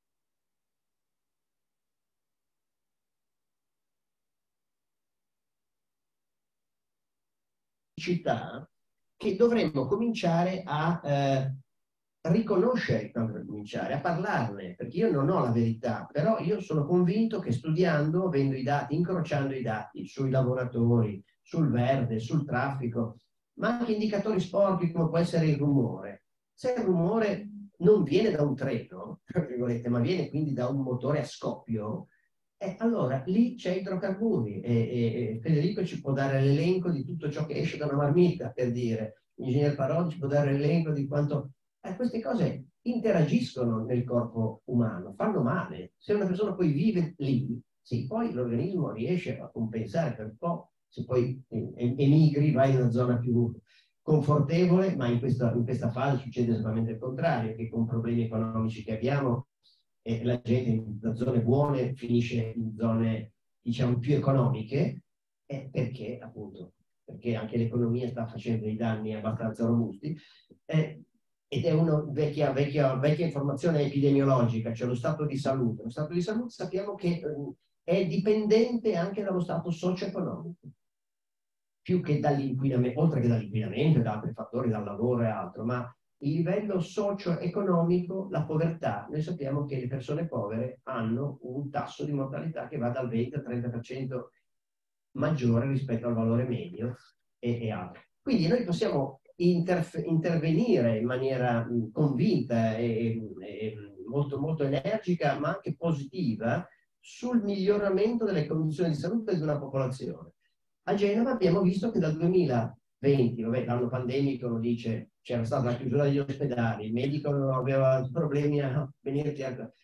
città, che dovremmo cominciare a riconoscere, cominciare a parlarne, perché io non ho la verità, però io sono convinto che studiando, avendo i dati, incrociando i dati sui lavoratori, sul verde, sul traffico, ma anche indicatori sporchi come può essere il rumore. Se il rumore non viene da un treno, ma viene quindi da un motore a scoppio, allora lì c'è idrocarburi e Federico ci può dare l'elenco di tutto ciò che esce da una marmita, per dire. L'ingegner Parodi ci può dare l'elenco di quanto... queste cose interagiscono nel corpo umano, fanno male. Se una persona poi vive lì, sì, poi l'organismo riesce a compensare per un po', se poi emigri, vai in una zona più confortevole, ma in questa fase succede esattamente il contrario, che con problemi economici che abbiamo, e la gente da zone buone finisce in zone, diciamo, più economiche, perché appunto, perché anche l'economia sta facendo dei danni abbastanza robusti, ed è una vecchia informazione epidemiologica, cioè lo stato di salute. Lo stato di salute sappiamo che è dipendente anche dallo stato socio-economico, più che dall'inquinamento, oltre che dall'inquinamento e da altri fattori, dal lavoro e altro, ma il livello socio-economico, la povertà, noi sappiamo che le persone povere hanno un tasso di mortalità che va dal 20 al 30% maggiore rispetto al valore medio e altro. Quindi noi possiamo intervenire in maniera convinta e molto, molto energica, ma anche positiva, sul miglioramento delle condizioni di salute di una popolazione. A Genova abbiamo visto che dal 2020, l'anno pandemico, lo dice, c'era stata la chiusura degli ospedali, il medico aveva problemi a venirti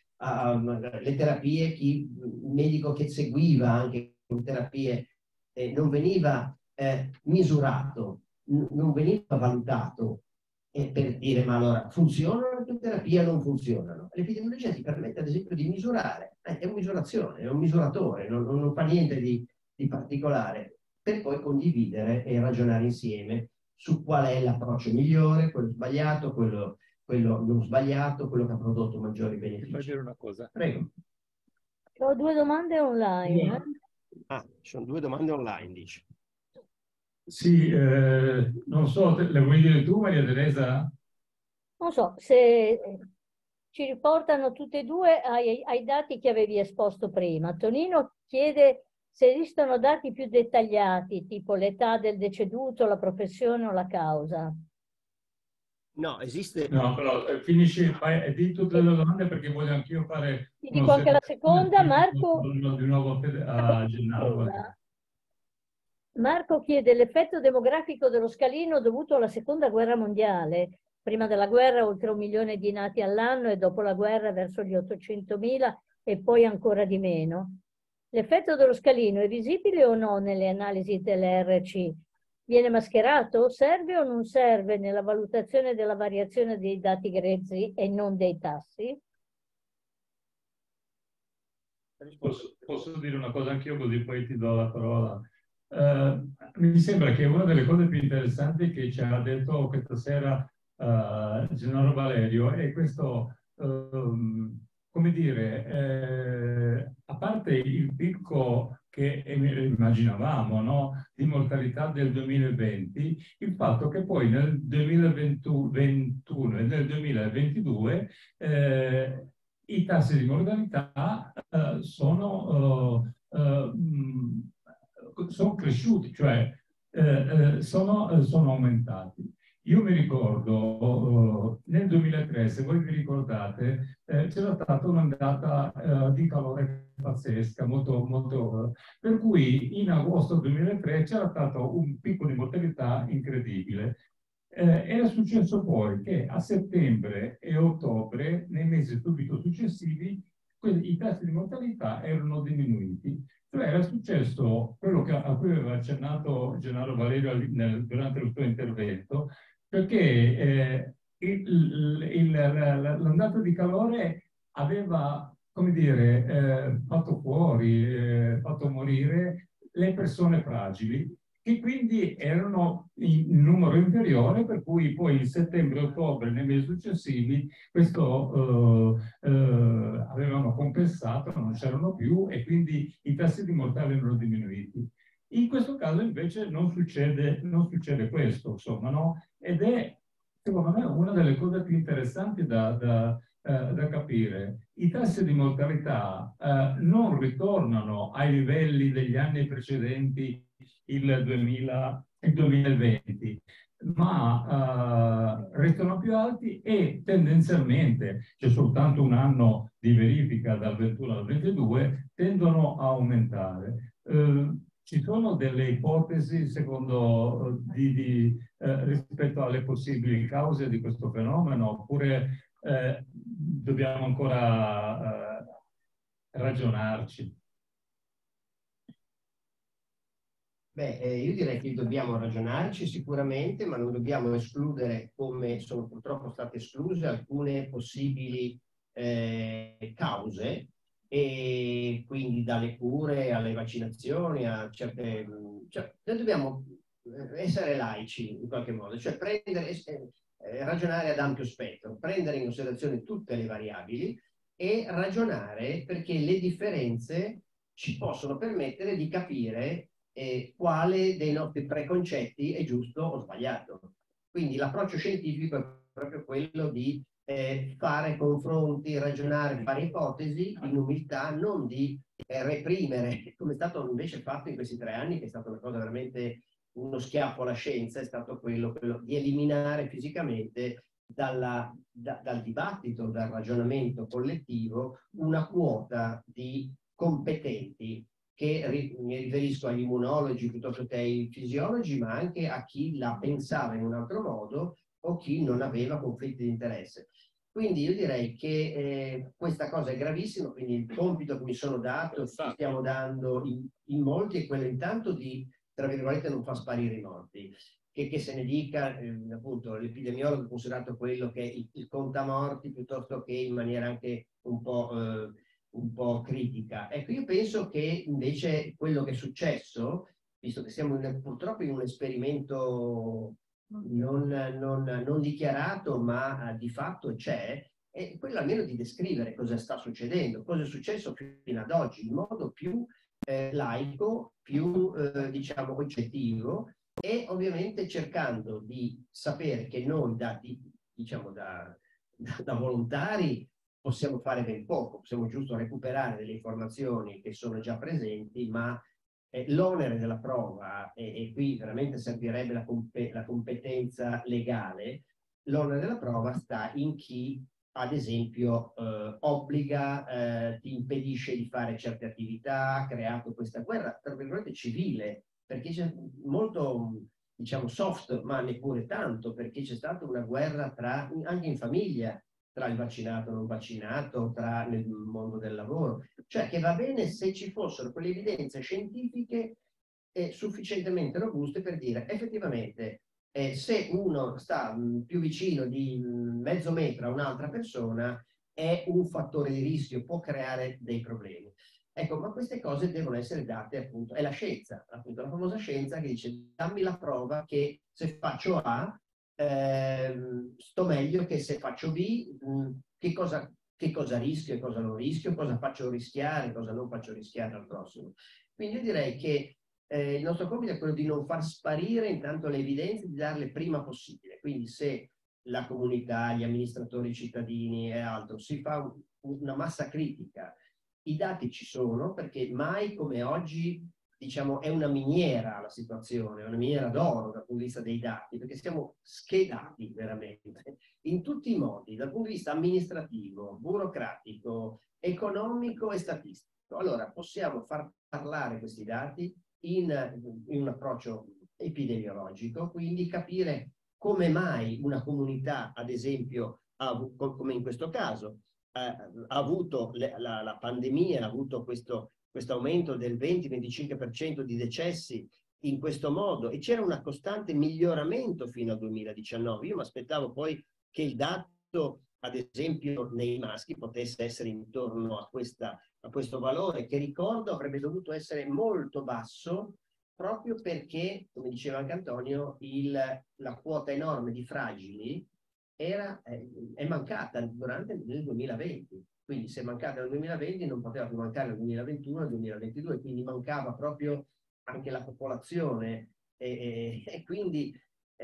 le terapie, il medico che seguiva anche le terapie non veniva misurato, non veniva valutato per dire ma allora funzionano le terapie o non funzionano. L'epidemiologia ti permette ad esempio di misurare, è una misurazione, è un misuratore, non fa niente di particolare, per poi condividere e ragionare insieme su qual è l'approccio migliore, quello sbagliato, quello non sbagliato, quello che ha prodotto maggiori benefici. Puoi dire una cosa? Prego. Ho 2 domande online. Ci sono 2 domande online, dici. Sì, non so, le vuoi dire tu, Maria Teresa? Non so se ci riportano tutte e due ai dati che avevi esposto prima. Tonino chiede se esistono dati più dettagliati, tipo l'età del deceduto, la professione o la causa. No, esiste... No, però finisci, di tutte le domande perché voglio anch'io fare... Ti dico anche la seconda, Marco. Di nuovo a Gennaro. Marco chiede l'effetto demografico dello scalino dovuto alla seconda guerra mondiale. Prima della guerra oltre 1 milione di nati all'anno e dopo la guerra verso gli 800.000 e poi ancora di meno. L'effetto dello scalino è visibile o no nelle analisi dell'RC? Viene mascherato? Serve o non serve nella valutazione della variazione dei dati grezzi e non dei tassi? Posso dire una cosa anch'io così poi ti do la parola. Mi sembra che una delle cose più interessanti che ci ha detto questa sera Gennaro Valerio è questo, come dire, a parte il picco che immaginavamo, no, di mortalità del 2020, il fatto che poi nel 2021 e nel 2022 i tassi di mortalità sono cresciuti, cioè sono aumentati. Io mi ricordo nel 2003, se voi vi ricordate, c'era stata un'ondata di calore pazzesca, molto, per cui in agosto 2003 c'era stato un picco di mortalità incredibile. Era successo poi che a settembre e ottobre, nei mesi subito successivi, i tassi di mortalità erano diminuiti. Cioè era successo quello a cui aveva accennato Gennaro Valerio durante il suo intervento, perché l'ondata di calore aveva, come dire, fatto morire le persone fragili, che quindi erano in numero inferiore, per cui poi in settembre e ottobre, nei mesi successivi, questo avevano compensato, non c'erano più e quindi i tassi di mortalità erano diminuiti. In questo caso invece non succede questo, insomma, no? Ed è, secondo me, una delle cose più interessanti da capire. I tassi di mortalità non ritornano ai livelli degli anni precedenti il 2020, ma restano più alti e tendenzialmente, c'è soltanto un anno di verifica dal 21 al 22, tendono a aumentare. Ci sono delle ipotesi, secondo, rispetto alle possibili cause di questo fenomeno, oppure dobbiamo ancora ragionarci? Beh, io direi che dobbiamo ragionarci sicuramente, ma non dobbiamo escludere, come sono purtroppo state escluse, alcune possibili cause, e quindi dalle cure alle vaccinazioni, a certe... Cioè, noi dobbiamo essere laici in qualche modo, cioè ragionare ad ampio spettro, prendere in considerazione tutte le variabili e ragionare perché le differenze ci possono permettere di capire quale dei nostri preconcetti è giusto o sbagliato. Quindi l'approccio scientifico è proprio quello di fare confronti, ragionare, fare ipotesi in umiltà, non di reprimere, come è stato invece fatto in questi 3 anni, che è stata una cosa veramente uno schiaffo alla scienza, è stato quello di eliminare fisicamente dal dibattito, dal ragionamento collettivo, una quota di competenti, che mi riferisco agli immunologi piuttosto che ai fisiologi, ma anche a chi la pensava in un altro modo o chi non aveva conflitti di interesse. Quindi io direi che questa cosa è gravissima, quindi il compito che mi sono dato, ci stiamo dando in molti, è quello intanto di, tra virgolette, non far sparire i morti. Che se ne dica, appunto, l'epidemiologo è considerato quello che è il contamorti, piuttosto che in maniera anche un po' critica. Ecco, io penso che invece quello che è successo, visto che siamo purtroppo in un esperimento non dichiarato, ma di fatto c'è, è quello almeno di descrivere cosa sta succedendo, cosa è successo fino ad oggi, in modo più laico, più diciamo oggettivo, e ovviamente cercando di sapere che noi da volontari possiamo fare ben poco, possiamo giusto recuperare delle informazioni che sono già presenti, ma l'onere della prova, e qui veramente servirebbe la competenza legale, l'onere della prova sta in chi, ad esempio, obbliga, ti impedisce di fare certe attività, ha creato questa guerra, tra virgolette, civile, perché c'è molto, diciamo, soft, ma neppure tanto, perché c'è stata una guerra anche in famiglia, tra il vaccinato e non vaccinato, nel mondo del lavoro. Cioè che va bene se ci fossero quelle evidenze scientifiche sufficientemente robuste per dire effettivamente se uno sta più vicino di mezzo metro a un'altra persona è un fattore di rischio, può creare dei problemi. Ecco, ma queste cose devono essere date appunto, è la scienza, appunto la famosa scienza che dice dammi la prova che se faccio A sto meglio che se faccio B, che cosa rischio e cosa non rischio, cosa faccio rischiare, cosa non faccio rischiare al prossimo. Quindi io direi che il nostro compito è quello di non far sparire intanto le evidenze, di darle prima possibile. Quindi se la comunità, gli amministratori, i cittadini e altro si fa una massa critica, i dati ci sono, perché mai come oggi, diciamo, è una miniera la situazione, è una miniera d'oro dal punto di vista dei dati, perché siamo schedati veramente in tutti i modi, dal punto di vista amministrativo, burocratico, economico e statistico. Allora possiamo far parlare questi dati in un approccio epidemiologico, quindi capire come mai una comunità, ad esempio, come in questo caso, ha avuto la pandemia, ha avuto questo aumento del 20-25% di decessi in questo modo, e c'era un costante miglioramento fino al 2019. Io mi aspettavo poi che il dato, ad esempio, nei maschi potesse essere intorno a questo valore, che ricordo avrebbe dovuto essere molto basso, proprio perché, come diceva anche Antonio, la quota enorme di fragili è mancata nel 2020. Quindi se è mancata nel 2020 non poteva più mancare nel 2021 e nel 2022, quindi mancava proprio anche la popolazione e quindi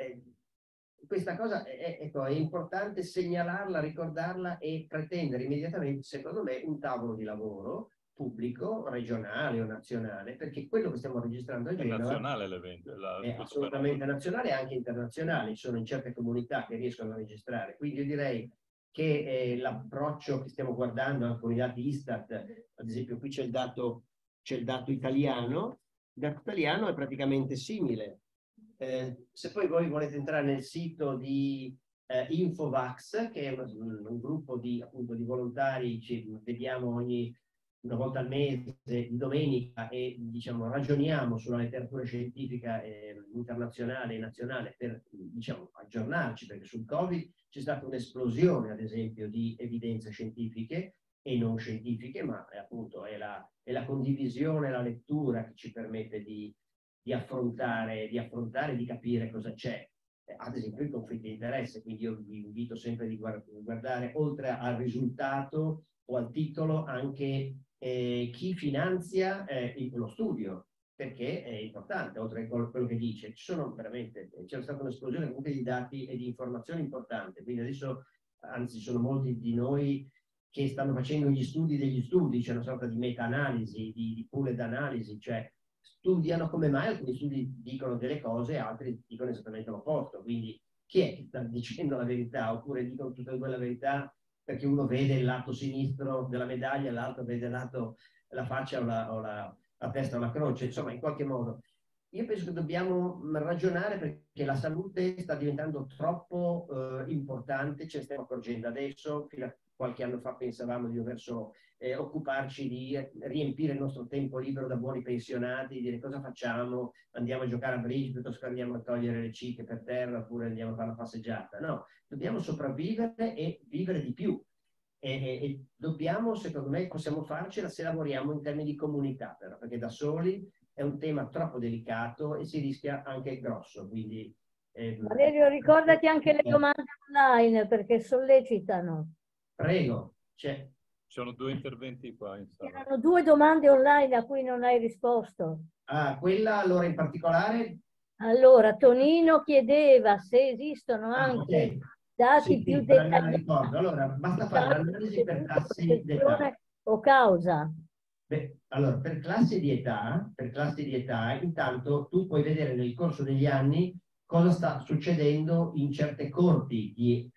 questa cosa ecco, è importante segnalarla, ricordarla e pretendere immediatamente, secondo me, un tavolo di lavoro pubblico, regionale o nazionale, perché quello che stiamo registrando a Genova è nazionale l'evento, è assolutamente nazionale e anche internazionale. Ci sono in certe comunità che riescono a registrare, quindi io direi che l'approccio che stiamo guardando anche con i dati Istat, ad esempio qui c'è il dato italiano. Il dato italiano è praticamente simile. Se poi voi volete entrare nel sito di Infovax, che è un gruppo appunto di volontari, ci vediamo una volta al mese, di domenica, e diciamo ragioniamo sulla letteratura scientifica internazionale e nazionale per diciamo aggiornarci, perché sul Covid c'è stata un'esplosione, ad esempio, di evidenze scientifiche e non scientifiche, ma appunto è la condivisione, la lettura che ci permette di affrontare, di capire cosa c'è. Ad esempio il conflitto di interesse, quindi io vi invito sempre di guardare oltre al risultato o al titolo anche chi finanzia lo studio, perché è importante, oltre a quello che dice. C'è stata un'esplosione comunque di dati e di informazioni importante, quindi adesso, anzi, sono molti di noi che stanno facendo gli studi degli studi, c'è una sorta di meta-analisi, di pool d'analisi, cioè studiano come mai alcuni studi dicono delle cose e altri dicono esattamente l'opposto. Quindi chi è che sta dicendo la verità? Oppure dicono tutte e due la verità perché uno vede il lato sinistro della medaglia e l'altro vede la faccia o la testa o la croce. Insomma, in qualche modo io penso che dobbiamo ragionare, perché la salute sta diventando troppo importante, ce ne stiamo accorgendo adesso. Fino a qualche anno fa pensavamo di dover occuparci di riempire il nostro tempo libero da buoni pensionati, dire cosa facciamo, andiamo a giocare a bridge piuttosto che andiamo a togliere le cicche per terra, oppure andiamo a fare la passeggiata. No, dobbiamo sopravvivere e vivere di più. E dobbiamo, secondo me, possiamo farcela se lavoriamo in termini di comunità, però, perché da soli è un tema troppo delicato e si rischia anche grosso. Quindi, Valerio, ricordati anche le domande online, perché sollecitano. Prego. Ci sono 2 interventi qua in sala. C'erano 2 domande online a cui non hai risposto. Quella allora in particolare? Allora, Tonino chiedeva se esistono anche dati Sì, più sì, me la dettagliati, ricordo. Allora, basta fare l'analisi per classi d'età. o causa. Beh, allora, per classi di età, intanto tu puoi vedere nel corso degli anni cosa sta succedendo in certe corti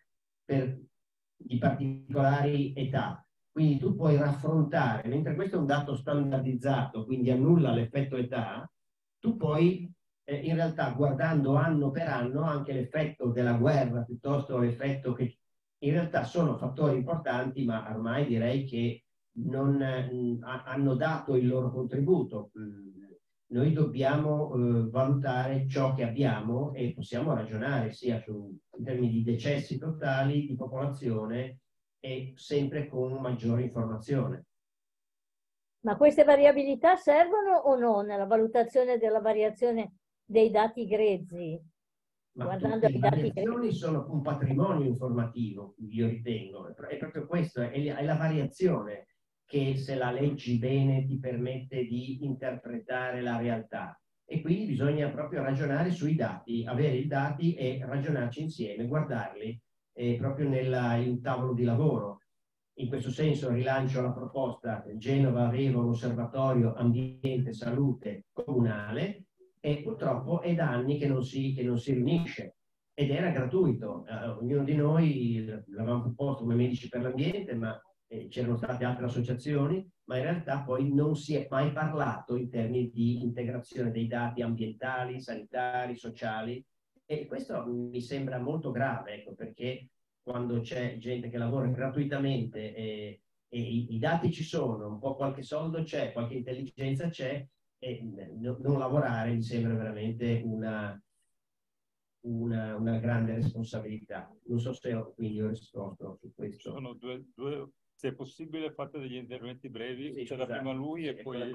di particolari età. Quindi tu puoi raffrontare, mentre questo è un dato standardizzato, quindi annulla l'effetto età, tu puoi in realtà guardando anno per anno anche l'effetto della guerra, piuttosto l'effetto che in realtà sono fattori importanti, ma ormai direi che non hanno dato il loro contributo. Noi dobbiamo valutare ciò che abbiamo e possiamo ragionare sia in termini di decessi totali, di popolazione e sempre con maggiore informazione. Ma queste variabilità servono o no nella valutazione della variazione dei dati grezzi? Ma Guardando tutte ai le dati variazioni sono un patrimonio informativo, io ritengo, è proprio questo, è la variazione che se la leggi bene ti permette di interpretare la realtà. E quindi bisogna proprio ragionare sui dati, avere i dati e ragionarci insieme, guardarli proprio in tavolo di lavoro. In questo senso rilancio la proposta: Genova aveva un osservatorio ambiente e salute comunale e purtroppo è da anni che non si riunisce ed era gratuito. Ognuno di noi l'avevamo proposto come Medici per l'Ambiente, ma c'erano state altre associazioni, ma in realtà poi non si è mai parlato in termini di integrazione dei dati ambientali, sanitari, sociali, e questo mi sembra molto grave, ecco, perché quando c'è gente che lavora gratuitamente e i dati ci sono, un po' qualche soldo c'è, qualche intelligenza c'è, e non lavorare mi sembra veramente una grande responsabilità. Non so se quindi ho risposto su questo. Sono due, se è possibile fate degli interventi brevi, Sì, c'era prima lui e poi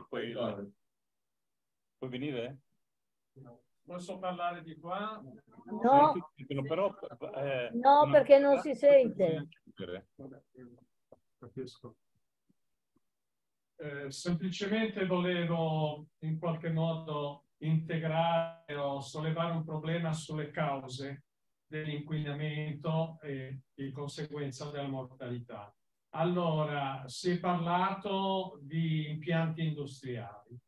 puoi venire? No. Posso parlare di qua? No, Però, no, perché non si sente. Capisco. Semplicemente volevo in qualche modo integrare o sollevare un problema sulle cause dell'inquinamento e di conseguenza della mortalità. Allora, si è parlato di impianti industriali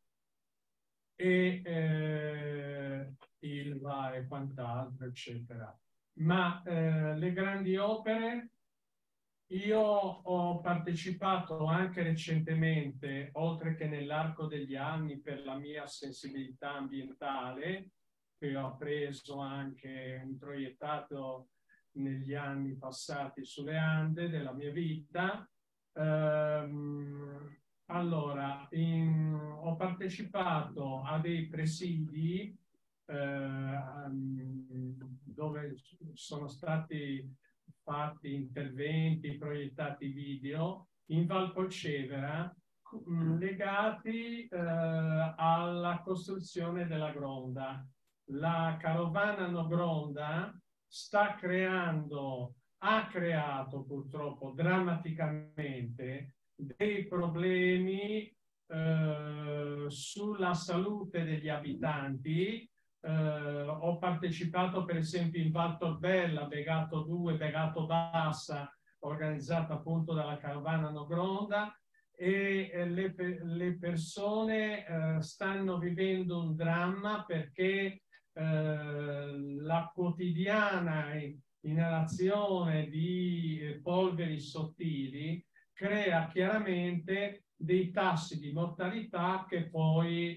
e ILVA e quant'altro, eccetera. Ma le grandi opere, io ho partecipato anche recentemente, oltre che nell'arco degli anni, per la mia sensibilità ambientale, che ho preso anche un proiettato negli anni passati sulle Ande della mia vita. Allora, ho partecipato a dei presidi dove sono stati fatti interventi, proiettati video in Valpolcevera legati alla costruzione della Gronda. La carovana Nogronda ha creato purtroppo drammaticamente dei problemi sulla salute degli abitanti. Ho partecipato per esempio in Val Torbella, Begato 2, Begato Bassa, organizzata appunto dalla carovana Nogronda, e le persone stanno vivendo un dramma perché la quotidiana inalazione di polveri sottili crea chiaramente dei tassi di mortalità che poi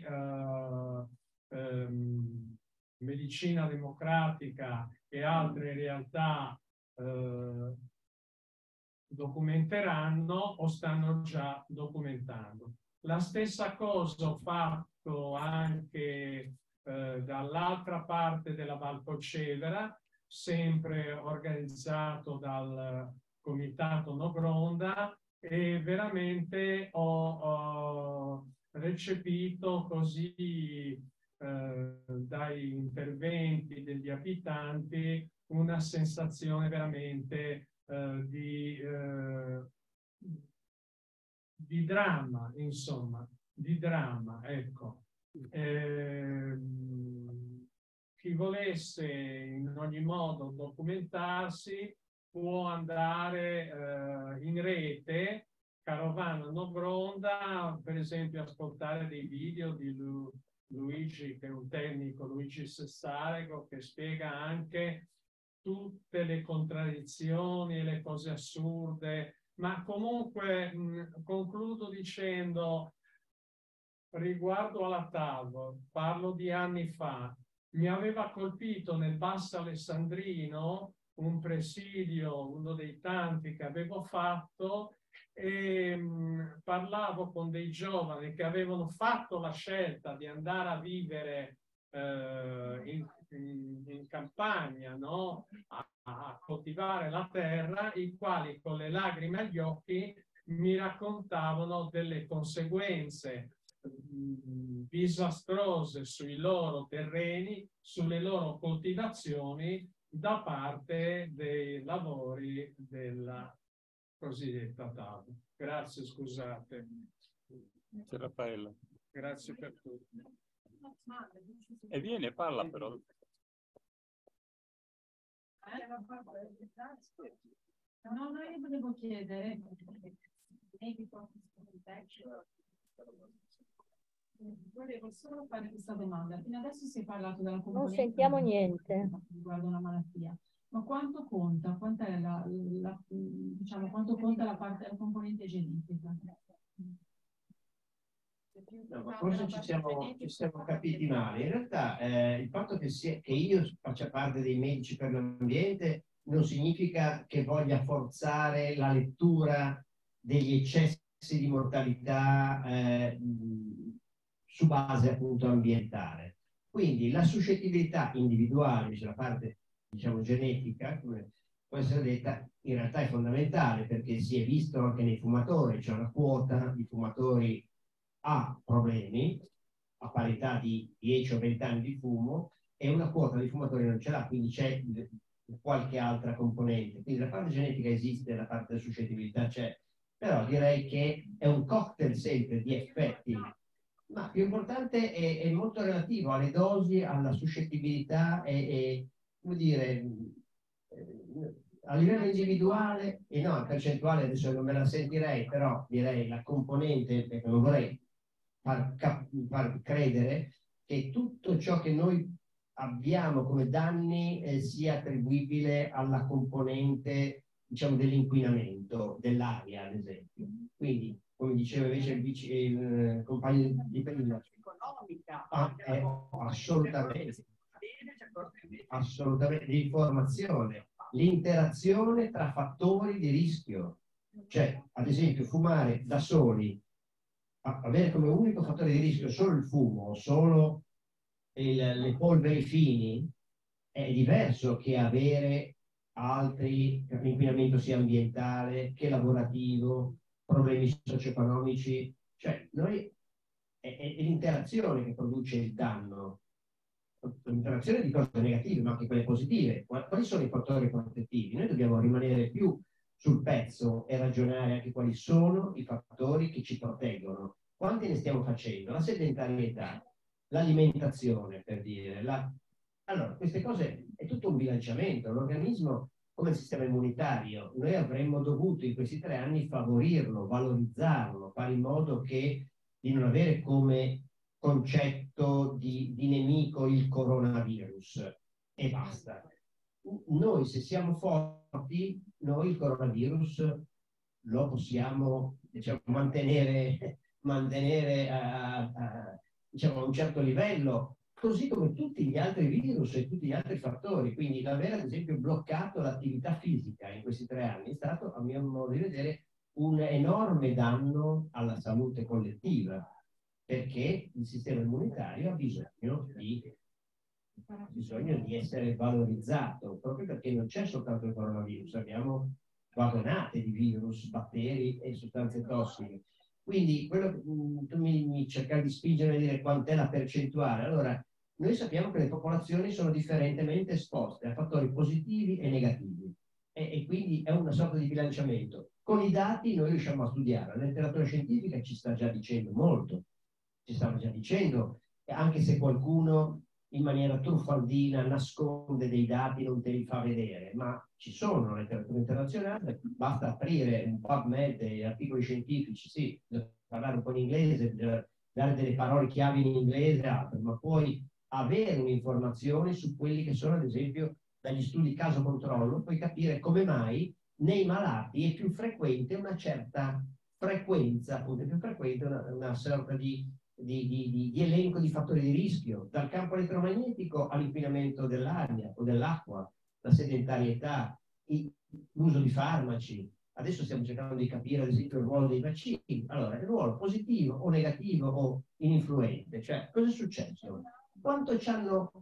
Medicina Democratica e altre realtà documenteranno o stanno già documentando. La stessa cosa ho fatto anche dall'altra parte della Valpolcevera, sempre organizzato dal Comitato Nogronda, e veramente ho recepito così dai interventi degli abitanti una sensazione veramente di dramma, insomma, di dramma, ecco. Chi volesse in ogni modo documentarsi può andare in rete, Carovana No Gronda, per esempio ascoltare dei video di Luigi, che è un tecnico, Luigi Sessarego, che spiega anche tutte le contraddizioni e le cose assurde, ma comunque concludo dicendo, riguardo alla TAV, parlo di anni fa, mi aveva colpito nel Basso Alessandrino un presidio, uno dei tanti che avevo fatto, e parlavo con dei giovani che avevano fatto la scelta di andare a vivere in campagna, no? a coltivare la terra, i quali con le lacrime agli occhi mi raccontavano delle conseguenze disastrose sui loro terreni, sulle loro coltivazioni da parte dei lavori della cosiddetta TAV. Grazie, scusate. C'è Raffaella. Grazie per tutto. E viene, parla però. No, io volevo chiedere, volevo solo fare questa domanda. Fino adesso si è parlato della componente. Non sentiamo niente. Riguardo una malattia. Ma quanto conta? Quanto è diciamo, quanto conta la componente genetica? No, ma forse ci siamo capiti male. In realtà il fatto che io faccia parte dei Medici per l'Ambiente non significa che voglia forzare la lettura degli eccessi di mortalità su base appunto ambientale. Quindi la suscettibilità individuale, cioè la parte diciamo genetica, come può essere detta, in realtà è fondamentale, perché si è visto anche nei fumatori, c'è una quota di fumatori ha problemi a parità di 10 o 20 anni di fumo e una quota di fumatori non ce l'ha, quindi c'è qualche altra componente. Quindi la parte genetica esiste, la parte della suscettibilità c'è, però direi che è un cocktail sempre di effetti, ma più importante è molto relativo alle dosi, alla suscettibilità e come dire, a livello individuale, e no, percentuale adesso non me la sentirei, però direi la componente, perché non vorrei far credere che tutto ciò che noi abbiamo come danni sia attribuibile alla componente, diciamo, dell'inquinamento dell'aria, ad esempio. Quindi, come diceva invece il compagno di prima, assolutamente di informazione, l'interazione tra fattori di rischio, cioè ad esempio fumare da soli, avere come unico fattore di rischio solo il fumo, solo le polveri fini, è diverso che avere altri, l'inquinamento sia ambientale che lavorativo, problemi socio-economici, cioè noi è l'interazione che produce il danno, l'interazione di cose negative ma anche quelle positive. Quali sono i fattori protettivi? Noi dobbiamo rimanere più sul pezzo e ragionare anche quali sono i fattori che ci proteggono. Quanti ne stiamo facendo? La sedentarietà, l'alimentazione, per dire. Allora, queste cose è tutto un bilanciamento. L'organismo, come il sistema immunitario, noi avremmo dovuto in questi 3 anni favorirlo, valorizzarlo, fare in modo che di non avere come concetto di nemico il coronavirus e basta. Noi, se siamo forti, noi il coronavirus lo possiamo, diciamo, mantenere diciamo, a un certo livello, così come tutti gli altri virus e tutti gli altri fattori. Quindi l'aver, ad esempio, bloccato l'attività fisica in questi 3 anni è stato, a mio modo di vedere, un enorme danno alla salute collettiva, perché il sistema immunitario ha bisogno di essere valorizzato, proprio perché non c'è soltanto il coronavirus, abbiamo vagonate di virus, batteri e sostanze tossiche. Quindi quello che tu mi cercavi di spingere a dire quant'è la percentuale. Allora, noi sappiamo che le popolazioni sono differentemente esposte a fattori positivi e negativi e quindi è una sorta di bilanciamento. Con i dati noi riusciamo a studiare, la letteratura scientifica ci sta già dicendo molto, ci stava già dicendo, anche se qualcuno in maniera truffaldina nasconde dei dati, non te li fa vedere, ma ci sono la letteratura internazionale, basta aprire un PubMed e articoli scientifici, sì, parlare un po' in inglese, dare delle parole chiave in inglese e altro, ma poi avere un'informazione su quelli che sono, ad esempio, dagli studi caso controllo, puoi capire come mai nei malati è più frequente una certa frequenza, appunto, è più frequente una sorta di elenco di fattori di rischio, dal campo elettromagnetico all'inquinamento dell'aria o dell'acqua, la sedentarietà, l'uso di farmaci. Adesso stiamo cercando di capire, ad esempio, il ruolo dei vaccini. Allora, il ruolo positivo o negativo o ininfluente, cioè cosa è successo? Quanto ci hanno...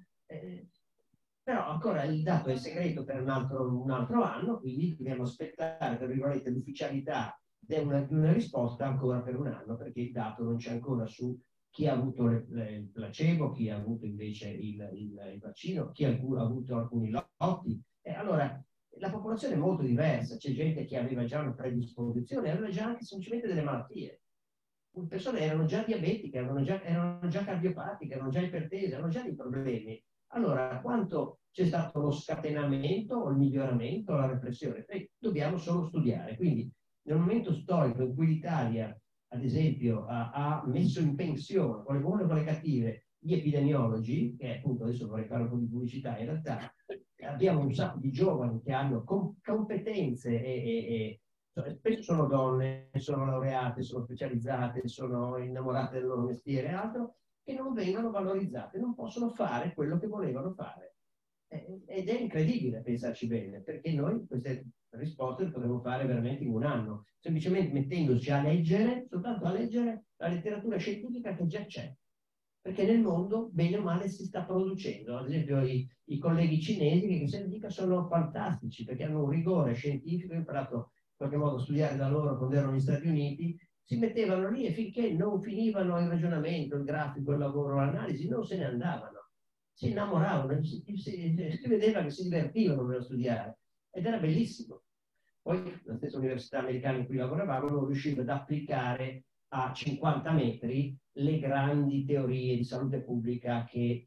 però ancora il dato è segreto per un altro anno, quindi dobbiamo aspettare, tra virgolette, l'ufficialità di una risposta ancora per un anno, perché il dato non c'è ancora su chi ha avuto il placebo, chi ha avuto invece il vaccino, chi ha avuto alcuni lotti. E allora la popolazione è molto diversa, c'è gente che aveva già una predisposizione, aveva già anche semplicemente delle malattie. Le persone erano già diabetiche, erano già cardiopatiche, erano già ipertese, erano già dei problemi. Allora, quanto c'è stato lo scatenamento o il miglioramento o la repressione? Dobbiamo solo studiare. Quindi, nel momento storico in cui l'Italia, ad esempio, ha messo in pensione, con le buone e con le cattive, gli epidemiologi, che appunto adesso vorrei fare un po' di pubblicità, in realtà abbiamo un sacco di giovani che hanno competenze e spesso sono donne, sono laureate, sono specializzate, sono innamorate del loro mestiere e altro, che non vengono valorizzate, non possono fare quello che volevano fare. Ed è incredibile pensarci bene, perché noi queste risposte le potremmo fare veramente in un anno, semplicemente mettendoci a leggere, soltanto a leggere la letteratura scientifica che già c'è. Perché nel mondo, bene o male, si sta producendo. Ad esempio i colleghi cinesi, che se ne dica sono fantastici, perché hanno un rigore scientifico, ho imparato in qualche modo a studiare da loro quando erano negli Stati Uniti, si mettevano lì e finché non finivano il ragionamento, il grafico, il lavoro, l'analisi, non se ne andavano. Si innamoravano, si vedeva che si divertivano nello studiare ed era bellissimo. Poi la stessa università americana in cui lavoravamo non riusciva ad applicare a 50 metri le grandi teorie di salute pubblica che,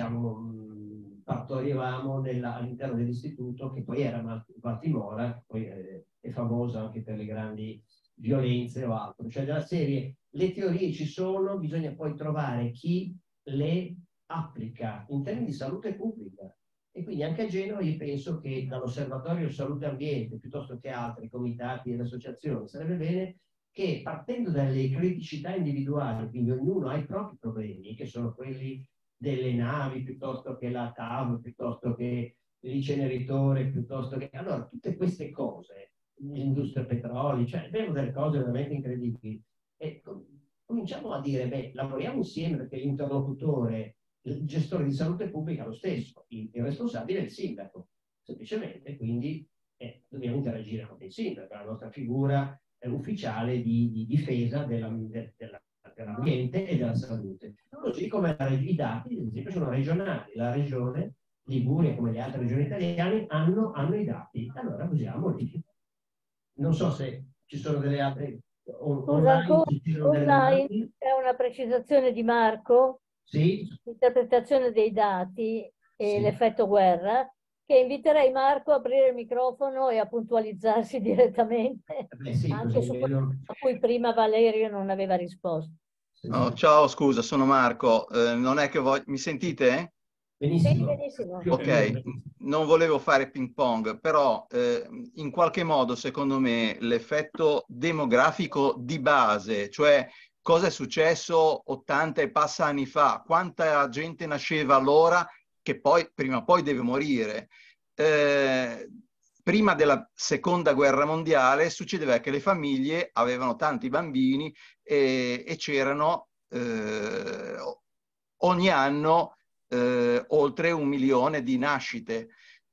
diciamo, partorivamo all'interno dell'istituto, che poi era Baltimora, che poi è famosa anche per le grandi violenze o altro. Cioè della serie, le teorie ci sono, bisogna poi trovare chi le applica in termini di salute pubblica. E quindi anche a Genova io penso che dall'Osservatorio Salute Ambiente, piuttosto che altri comitati ed associazioni, sarebbe bene che partendo dalle criticità individuali, quindi ognuno ha i propri problemi, che sono quelli delle navi, piuttosto che la TAV, piuttosto che l'inceneritore, piuttosto che... Allora, tutte queste cose, l'industria petroli, cioè abbiamo delle cose veramente incredibili. E cominciamo a dire, beh, lavoriamo insieme, perché l'interlocutore, il gestore di salute pubblica è lo stesso, il responsabile è il sindaco, semplicemente, quindi dobbiamo interagire con il sindaco, la nostra figura ufficiale di difesa dell'ambiente e della salute. Così come i dati, ad esempio, sono regionali. La regione Liguria, come le altre regioni italiane, hanno i dati. Allora usiamoli. Non so se ci sono delle altre... Scusa, online è una precisazione di Marco, sì? L'interpretazione dei dati e sì. L'effetto guerra, che inviterei Marco a aprire il microfono e a puntualizzarsi direttamente, sì, anche su quello a cui prima Valerio non aveva risposto. Oh, ciao, scusa, sono Marco. Non è che mi sentite? Benissimo. Sì, benissimo. Ok, non volevo fare ping pong, però in qualche modo, secondo me, l'effetto demografico di base, cioè cosa è successo 80 e passa anni fa, quanta gente nasceva allora che poi prima o poi deve morire. Prima della seconda guerra mondiale succedeva che le famiglie avevano tanti bambini e c'erano ogni anno oltre 1 milione di nascite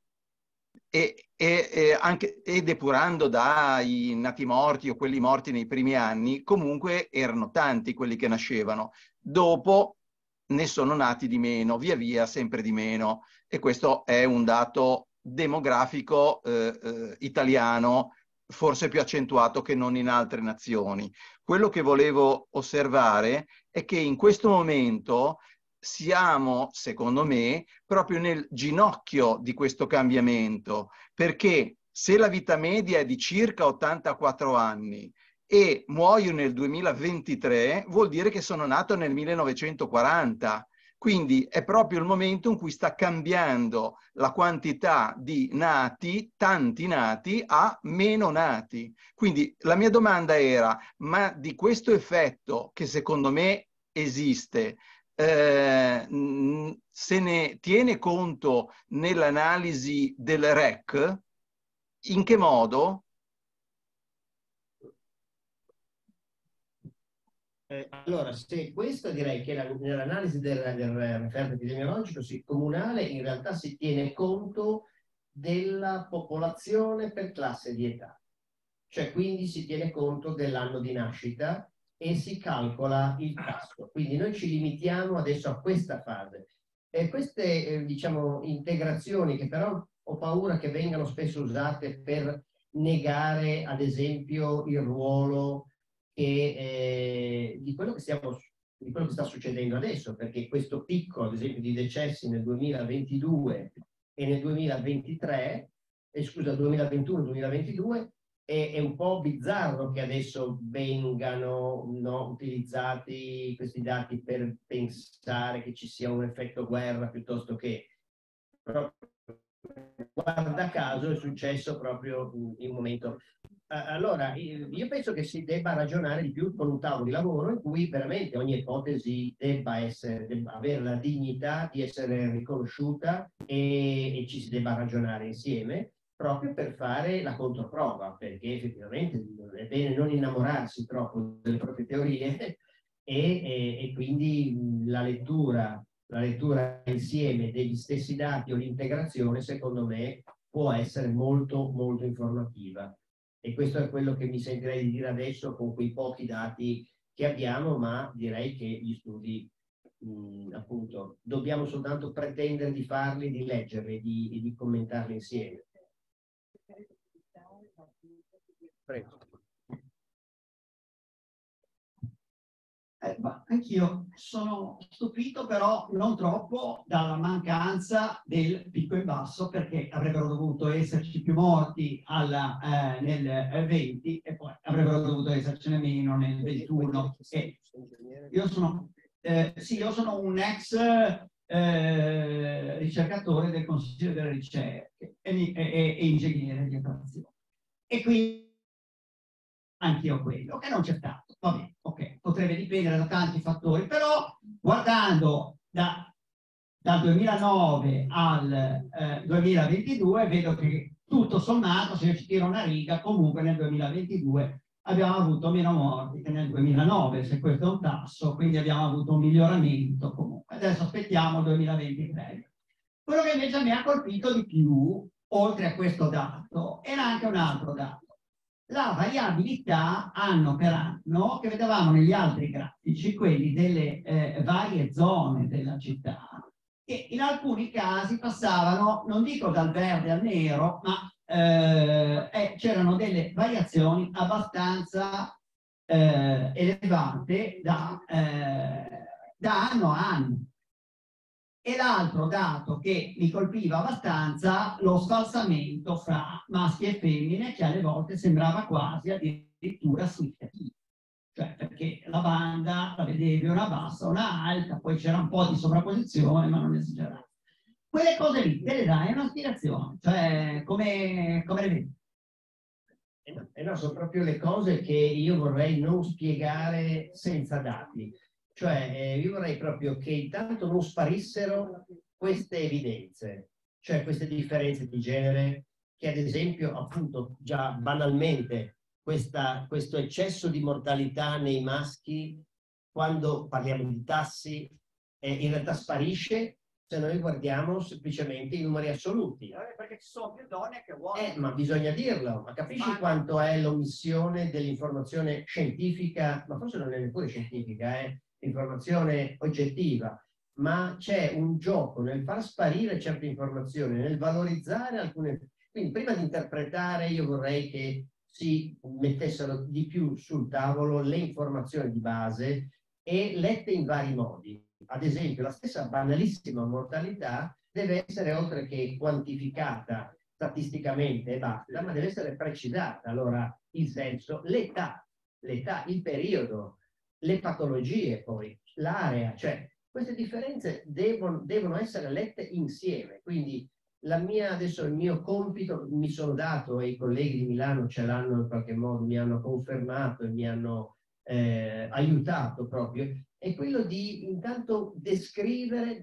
e depurando dai nati morti o quelli morti nei primi anni, comunque erano tanti quelli che nascevano. Dopo ne sono nati di meno, via via sempre di meno, e questo è un dato demografico italiano, forse più accentuato che non in altre nazioni. Quello che volevo osservare è che in questo momento siamo, secondo me, proprio nel ginocchio di questo cambiamento, perché se la vita media è di circa 84 anni e muoio nel 2023, vuol dire che sono nato nel 1940. Quindi è proprio il momento in cui sta cambiando la quantità di nati, tanti nati, a meno nati. Quindi la mia domanda era, ma di questo effetto che secondo me esiste, se ne tiene conto nell'analisi del REC? In che modo? Allora, se questo direi che nell'analisi del referto epidemiologico comunale in realtà si tiene conto della popolazione per classe di età, cioè quindi si tiene conto dell'anno di nascita e si calcola il tasso. Quindi noi ci limitiamo adesso a questa fase. Queste diciamo, integrazioni che però ho paura che vengano spesso usate per negare ad esempio il ruolo di quello che sta succedendo adesso, perché questo picco ad esempio di decessi nel 2022 e nel 2023, scusa, 2021-2022 è un po' bizzarro che adesso vengano utilizzati questi dati per pensare che ci sia un effetto guerra piuttosto che, guarda caso è successo proprio in un momento. Allora, io penso che si debba ragionare di più con un tavolo di lavoro in cui veramente ogni ipotesi debba avere la dignità di essere riconosciuta e ci si debba ragionare insieme proprio per fare la controprova, perché effettivamente è bene non innamorarsi troppo delle proprie teorie e quindi la lettura insieme degli stessi dati o l'integrazione, secondo me, può essere molto, molto informativa. E questo è quello che mi sentirei di dire adesso con quei pochi dati che abbiamo, ma direi che gli studi, appunto, dobbiamo soltanto pretendere di farli, di leggerli e di commentarli insieme. Prego. Anch'io sono stupito, però non troppo, dalla mancanza del picco in basso, perché avrebbero dovuto esserci più morti nel 20 e poi avrebbero dovuto essercene meno nel 21. E io sono un ex ricercatore del Consiglio delle Ricerche e ingegnere di operazioni. E quindi anch'io quello, che non c'è stato. Va bene, ok, potrebbe dipendere da tanti fattori, però guardando dal 2009 al 2022 vedo che tutto sommato, se io ci tiro una riga, comunque nel 2022 abbiamo avuto meno morti che nel 2009, se questo è un tasso, quindi abbiamo avuto un miglioramento comunque. Adesso aspettiamo il 2023. Quello che invece mi ha colpito di più, oltre a questo dato, era anche un altro dato. La variabilità anno per anno che vedevamo negli altri grafici, quelli delle varie zone della città, che in alcuni casi passavano, non dico dal verde al nero, ma c'erano delle variazioni abbastanza elevate da anno a anno. E l'altro dato che mi colpiva abbastanza, lo sfalsamento fra maschi e femmine, che alle volte sembrava quasi addirittura significativo. Cioè, perché la banda la vedevi una bassa, una alta, poi c'era un po' di sovrapposizione, ma non esagerato. Quelle cose lì, te le dai, è un'aspirazione. Cioè, come le vedi? No, sono proprio le cose che io vorrei non spiegare senza dati. Cioè, io vorrei proprio che intanto non sparissero queste evidenze, cioè queste differenze di genere, che ad esempio, appunto, già banalmente, questo eccesso di mortalità nei maschi, quando parliamo di tassi, in realtà sparisce se noi guardiamo semplicemente i numeri assoluti. Perché ci sono più donne che uomini. Ma bisogna dirlo, ma capisci quanto è l'omissione dell'informazione scientifica, ma forse non è neppure scientifica, informazione oggettiva, ma c'è un gioco nel far sparire certe informazioni, nel valorizzare alcune. Quindi prima di interpretare io vorrei che si mettessero di più sul tavolo le informazioni di base e lette in vari modi. ad esempio, la stessa banalissima mortalità deve essere, oltre che quantificata statisticamente e basta, ma deve essere precisata. Allora, il senso, l'età, il periodo, le patologie poi, l'area, cioè queste differenze devono essere lette insieme. Quindi adesso il mio compito mi sono dato, e i colleghi di Milano ce l'hanno in qualche modo, mi hanno confermato e mi hanno aiutato proprio, è quello di intanto descrivere.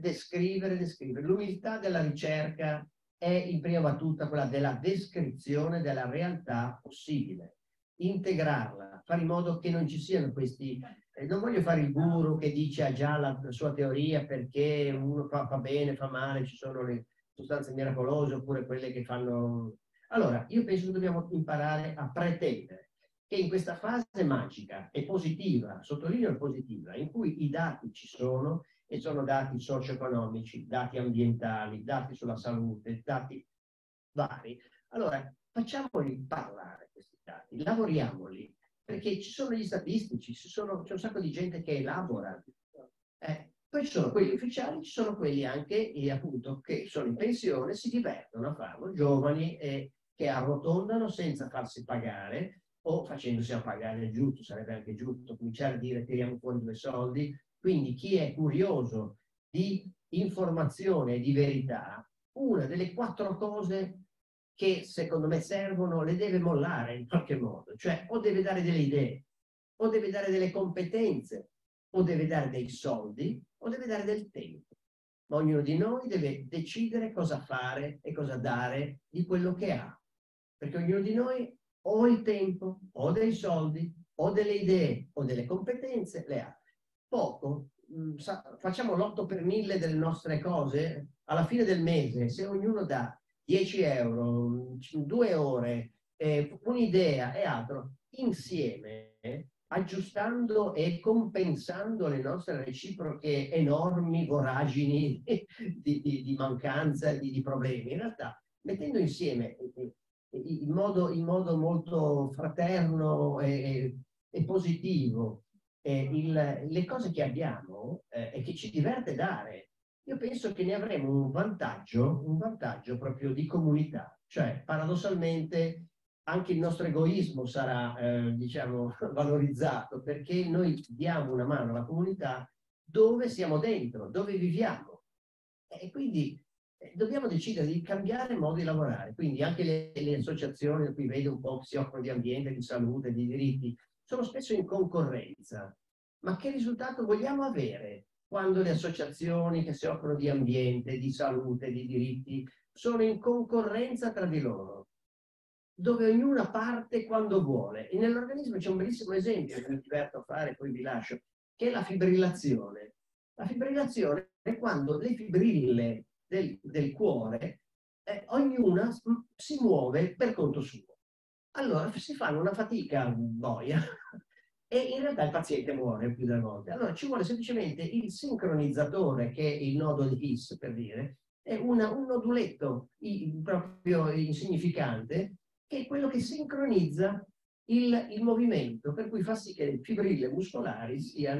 L'umiltà della ricerca è in prima battuta quella della descrizione della realtà possibile, integrarla, fare in modo che non ci siano questi... non voglio fare il guru che dice già la sua teoria perché uno fa bene, fa male, ci sono le sostanze miracolose oppure quelle che fanno... Allora, io penso che dobbiamo imparare a pretendere che in questa fase magica e positiva, sottolineo il positiva, in cui i dati ci sono, e sono dati socio-economici, dati ambientali, dati sulla salute, dati vari, allora facciamoli parlare questi dati, lavoriamoli, perché ci sono gli statistici, c'è un sacco di gente che elabora. Poi ci sono quelli ufficiali, ci sono quelli anche, appunto, che sono in pensione, si divertono a farlo, giovani che arrotondano senza farsi pagare o facendosi a pagare giusto, sarebbe anche giusto cominciare a dire tiriamo fuori 2 soldi. Quindi chi è curioso di informazione e di verità, una delle 4 cose che secondo me servono le deve mollare in qualche modo, cioè o deve dare delle idee, o deve dare delle competenze, o deve dare dei soldi, o deve dare del tempo. Ma ognuno di noi deve decidere cosa fare e cosa dare di quello che ha, perché ognuno di noi o il tempo, o dei soldi, o delle idee, o delle competenze le ha. Poco, facciamo l'8 per 1000 delle nostre cose, alla fine del mese, se ognuno dà 10 euro, 2 ore, un'idea e altro, insieme, aggiustando e compensando le nostre reciproche enormi voragini di mancanza, di problemi, in realtà mettendo insieme in modo molto fraterno e positivo le cose che abbiamo e che ci diverte dare, io penso che ne avremo un vantaggio proprio di comunità, cioè paradossalmente anche il nostro egoismo sarà, diciamo, valorizzato, perché noi diamo una mano alla comunità dove siamo dentro, dove viviamo. E quindi dobbiamo decidere di cambiare modo di lavorare. Quindi anche le associazioni, da cui vedo un po' che si occupano di ambiente, di salute, di diritti, sono spesso in concorrenza. Ma che risultato vogliamo avere quando le associazioni che si occupano di ambiente, di salute, di diritti, sono in concorrenza tra di loro, dove ognuna parte quando vuole? E nell'organismo c'è un bellissimo esempio che mi diverto a fare, poi vi lascio, che è la fibrillazione. La fibrillazione è quando le fibrille del cuore, ognuna si muove per conto suo. Allora si fanno una fatica boia e in realtà il paziente muore più delle volte. Allora ci vuole semplicemente il sincronizzatore, che è il nodo di His, per dire, è un noduletto proprio insignificante, che è quello che sincronizza il movimento, per cui fa sì che le fibrille muscolari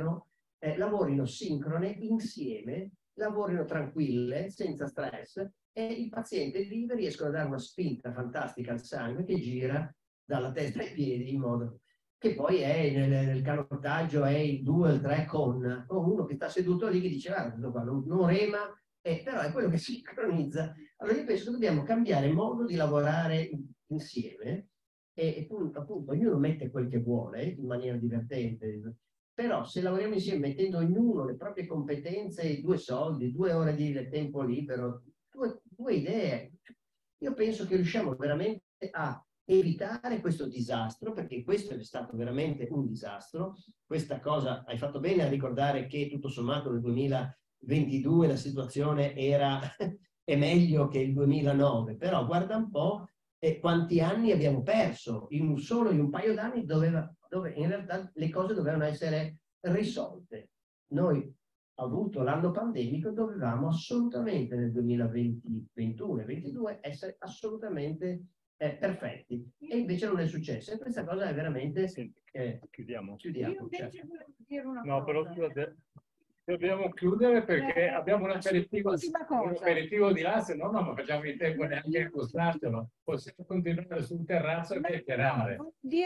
lavorino sincrone, insieme, lavorino tranquille, senza stress, e il paziente vive, riescono a dare una spinta fantastica al sangue che gira dalla testa ai piedi, in modo che poi nel canottaggio è il 2 o il 3 con uno che sta seduto lì che dice guarda, qua non rema, però è quello che sincronizza. Allora io penso che dobbiamo cambiare modo di lavorare insieme e appunto ognuno mette quel che vuole in maniera divertente, però se lavoriamo insieme mettendo ognuno le proprie competenze, 2 soldi, 2 ore di tempo libero, due idee, io penso che riusciamo veramente a evitare questo disastro, perché questo è stato veramente un disastro. Questa cosa, hai fatto bene a ricordare che tutto sommato nel 2022 la situazione è meglio che il 2009, però guarda un po' quanti anni abbiamo perso in un paio d'anni dove in realtà le cose dovevano essere risolte. Noi, avuto l'anno pandemico, dovevamo assolutamente nel 2020, 2021 e 2022 essere assolutamente perfetti, e invece non è successo, e questa cosa è veramente... chiudiamo. Io invece volevo dire una no, cosa. però Dobbiamo chiudere perché abbiamo un aperitivo di là, se no non facciamo in tempo neanche a gustarcelo. Possiamo continuare sul terrazzo e chiacchierare.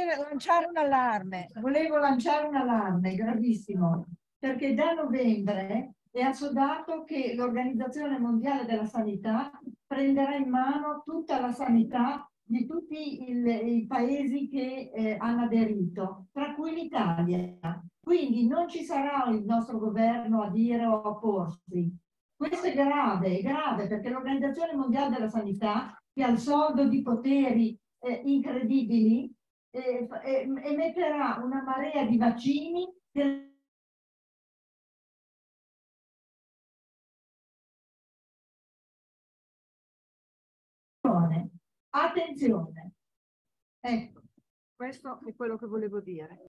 Volevo lanciare un allarme gravissimo, perché da novembre è assodato che l'Organizzazione Mondiale della Sanità prenderà in mano tutta la sanità di tutti i paesi che hanno aderito, tra cui l'Italia. Quindi non ci sarà il nostro governo a dire o a opporsi. Questo è grave perché l'Organizzazione Mondiale della Sanità, che ha il soldo di poteri incredibili, emetterà una marea di vaccini che attenzione, ecco, questo è quello che volevo dire.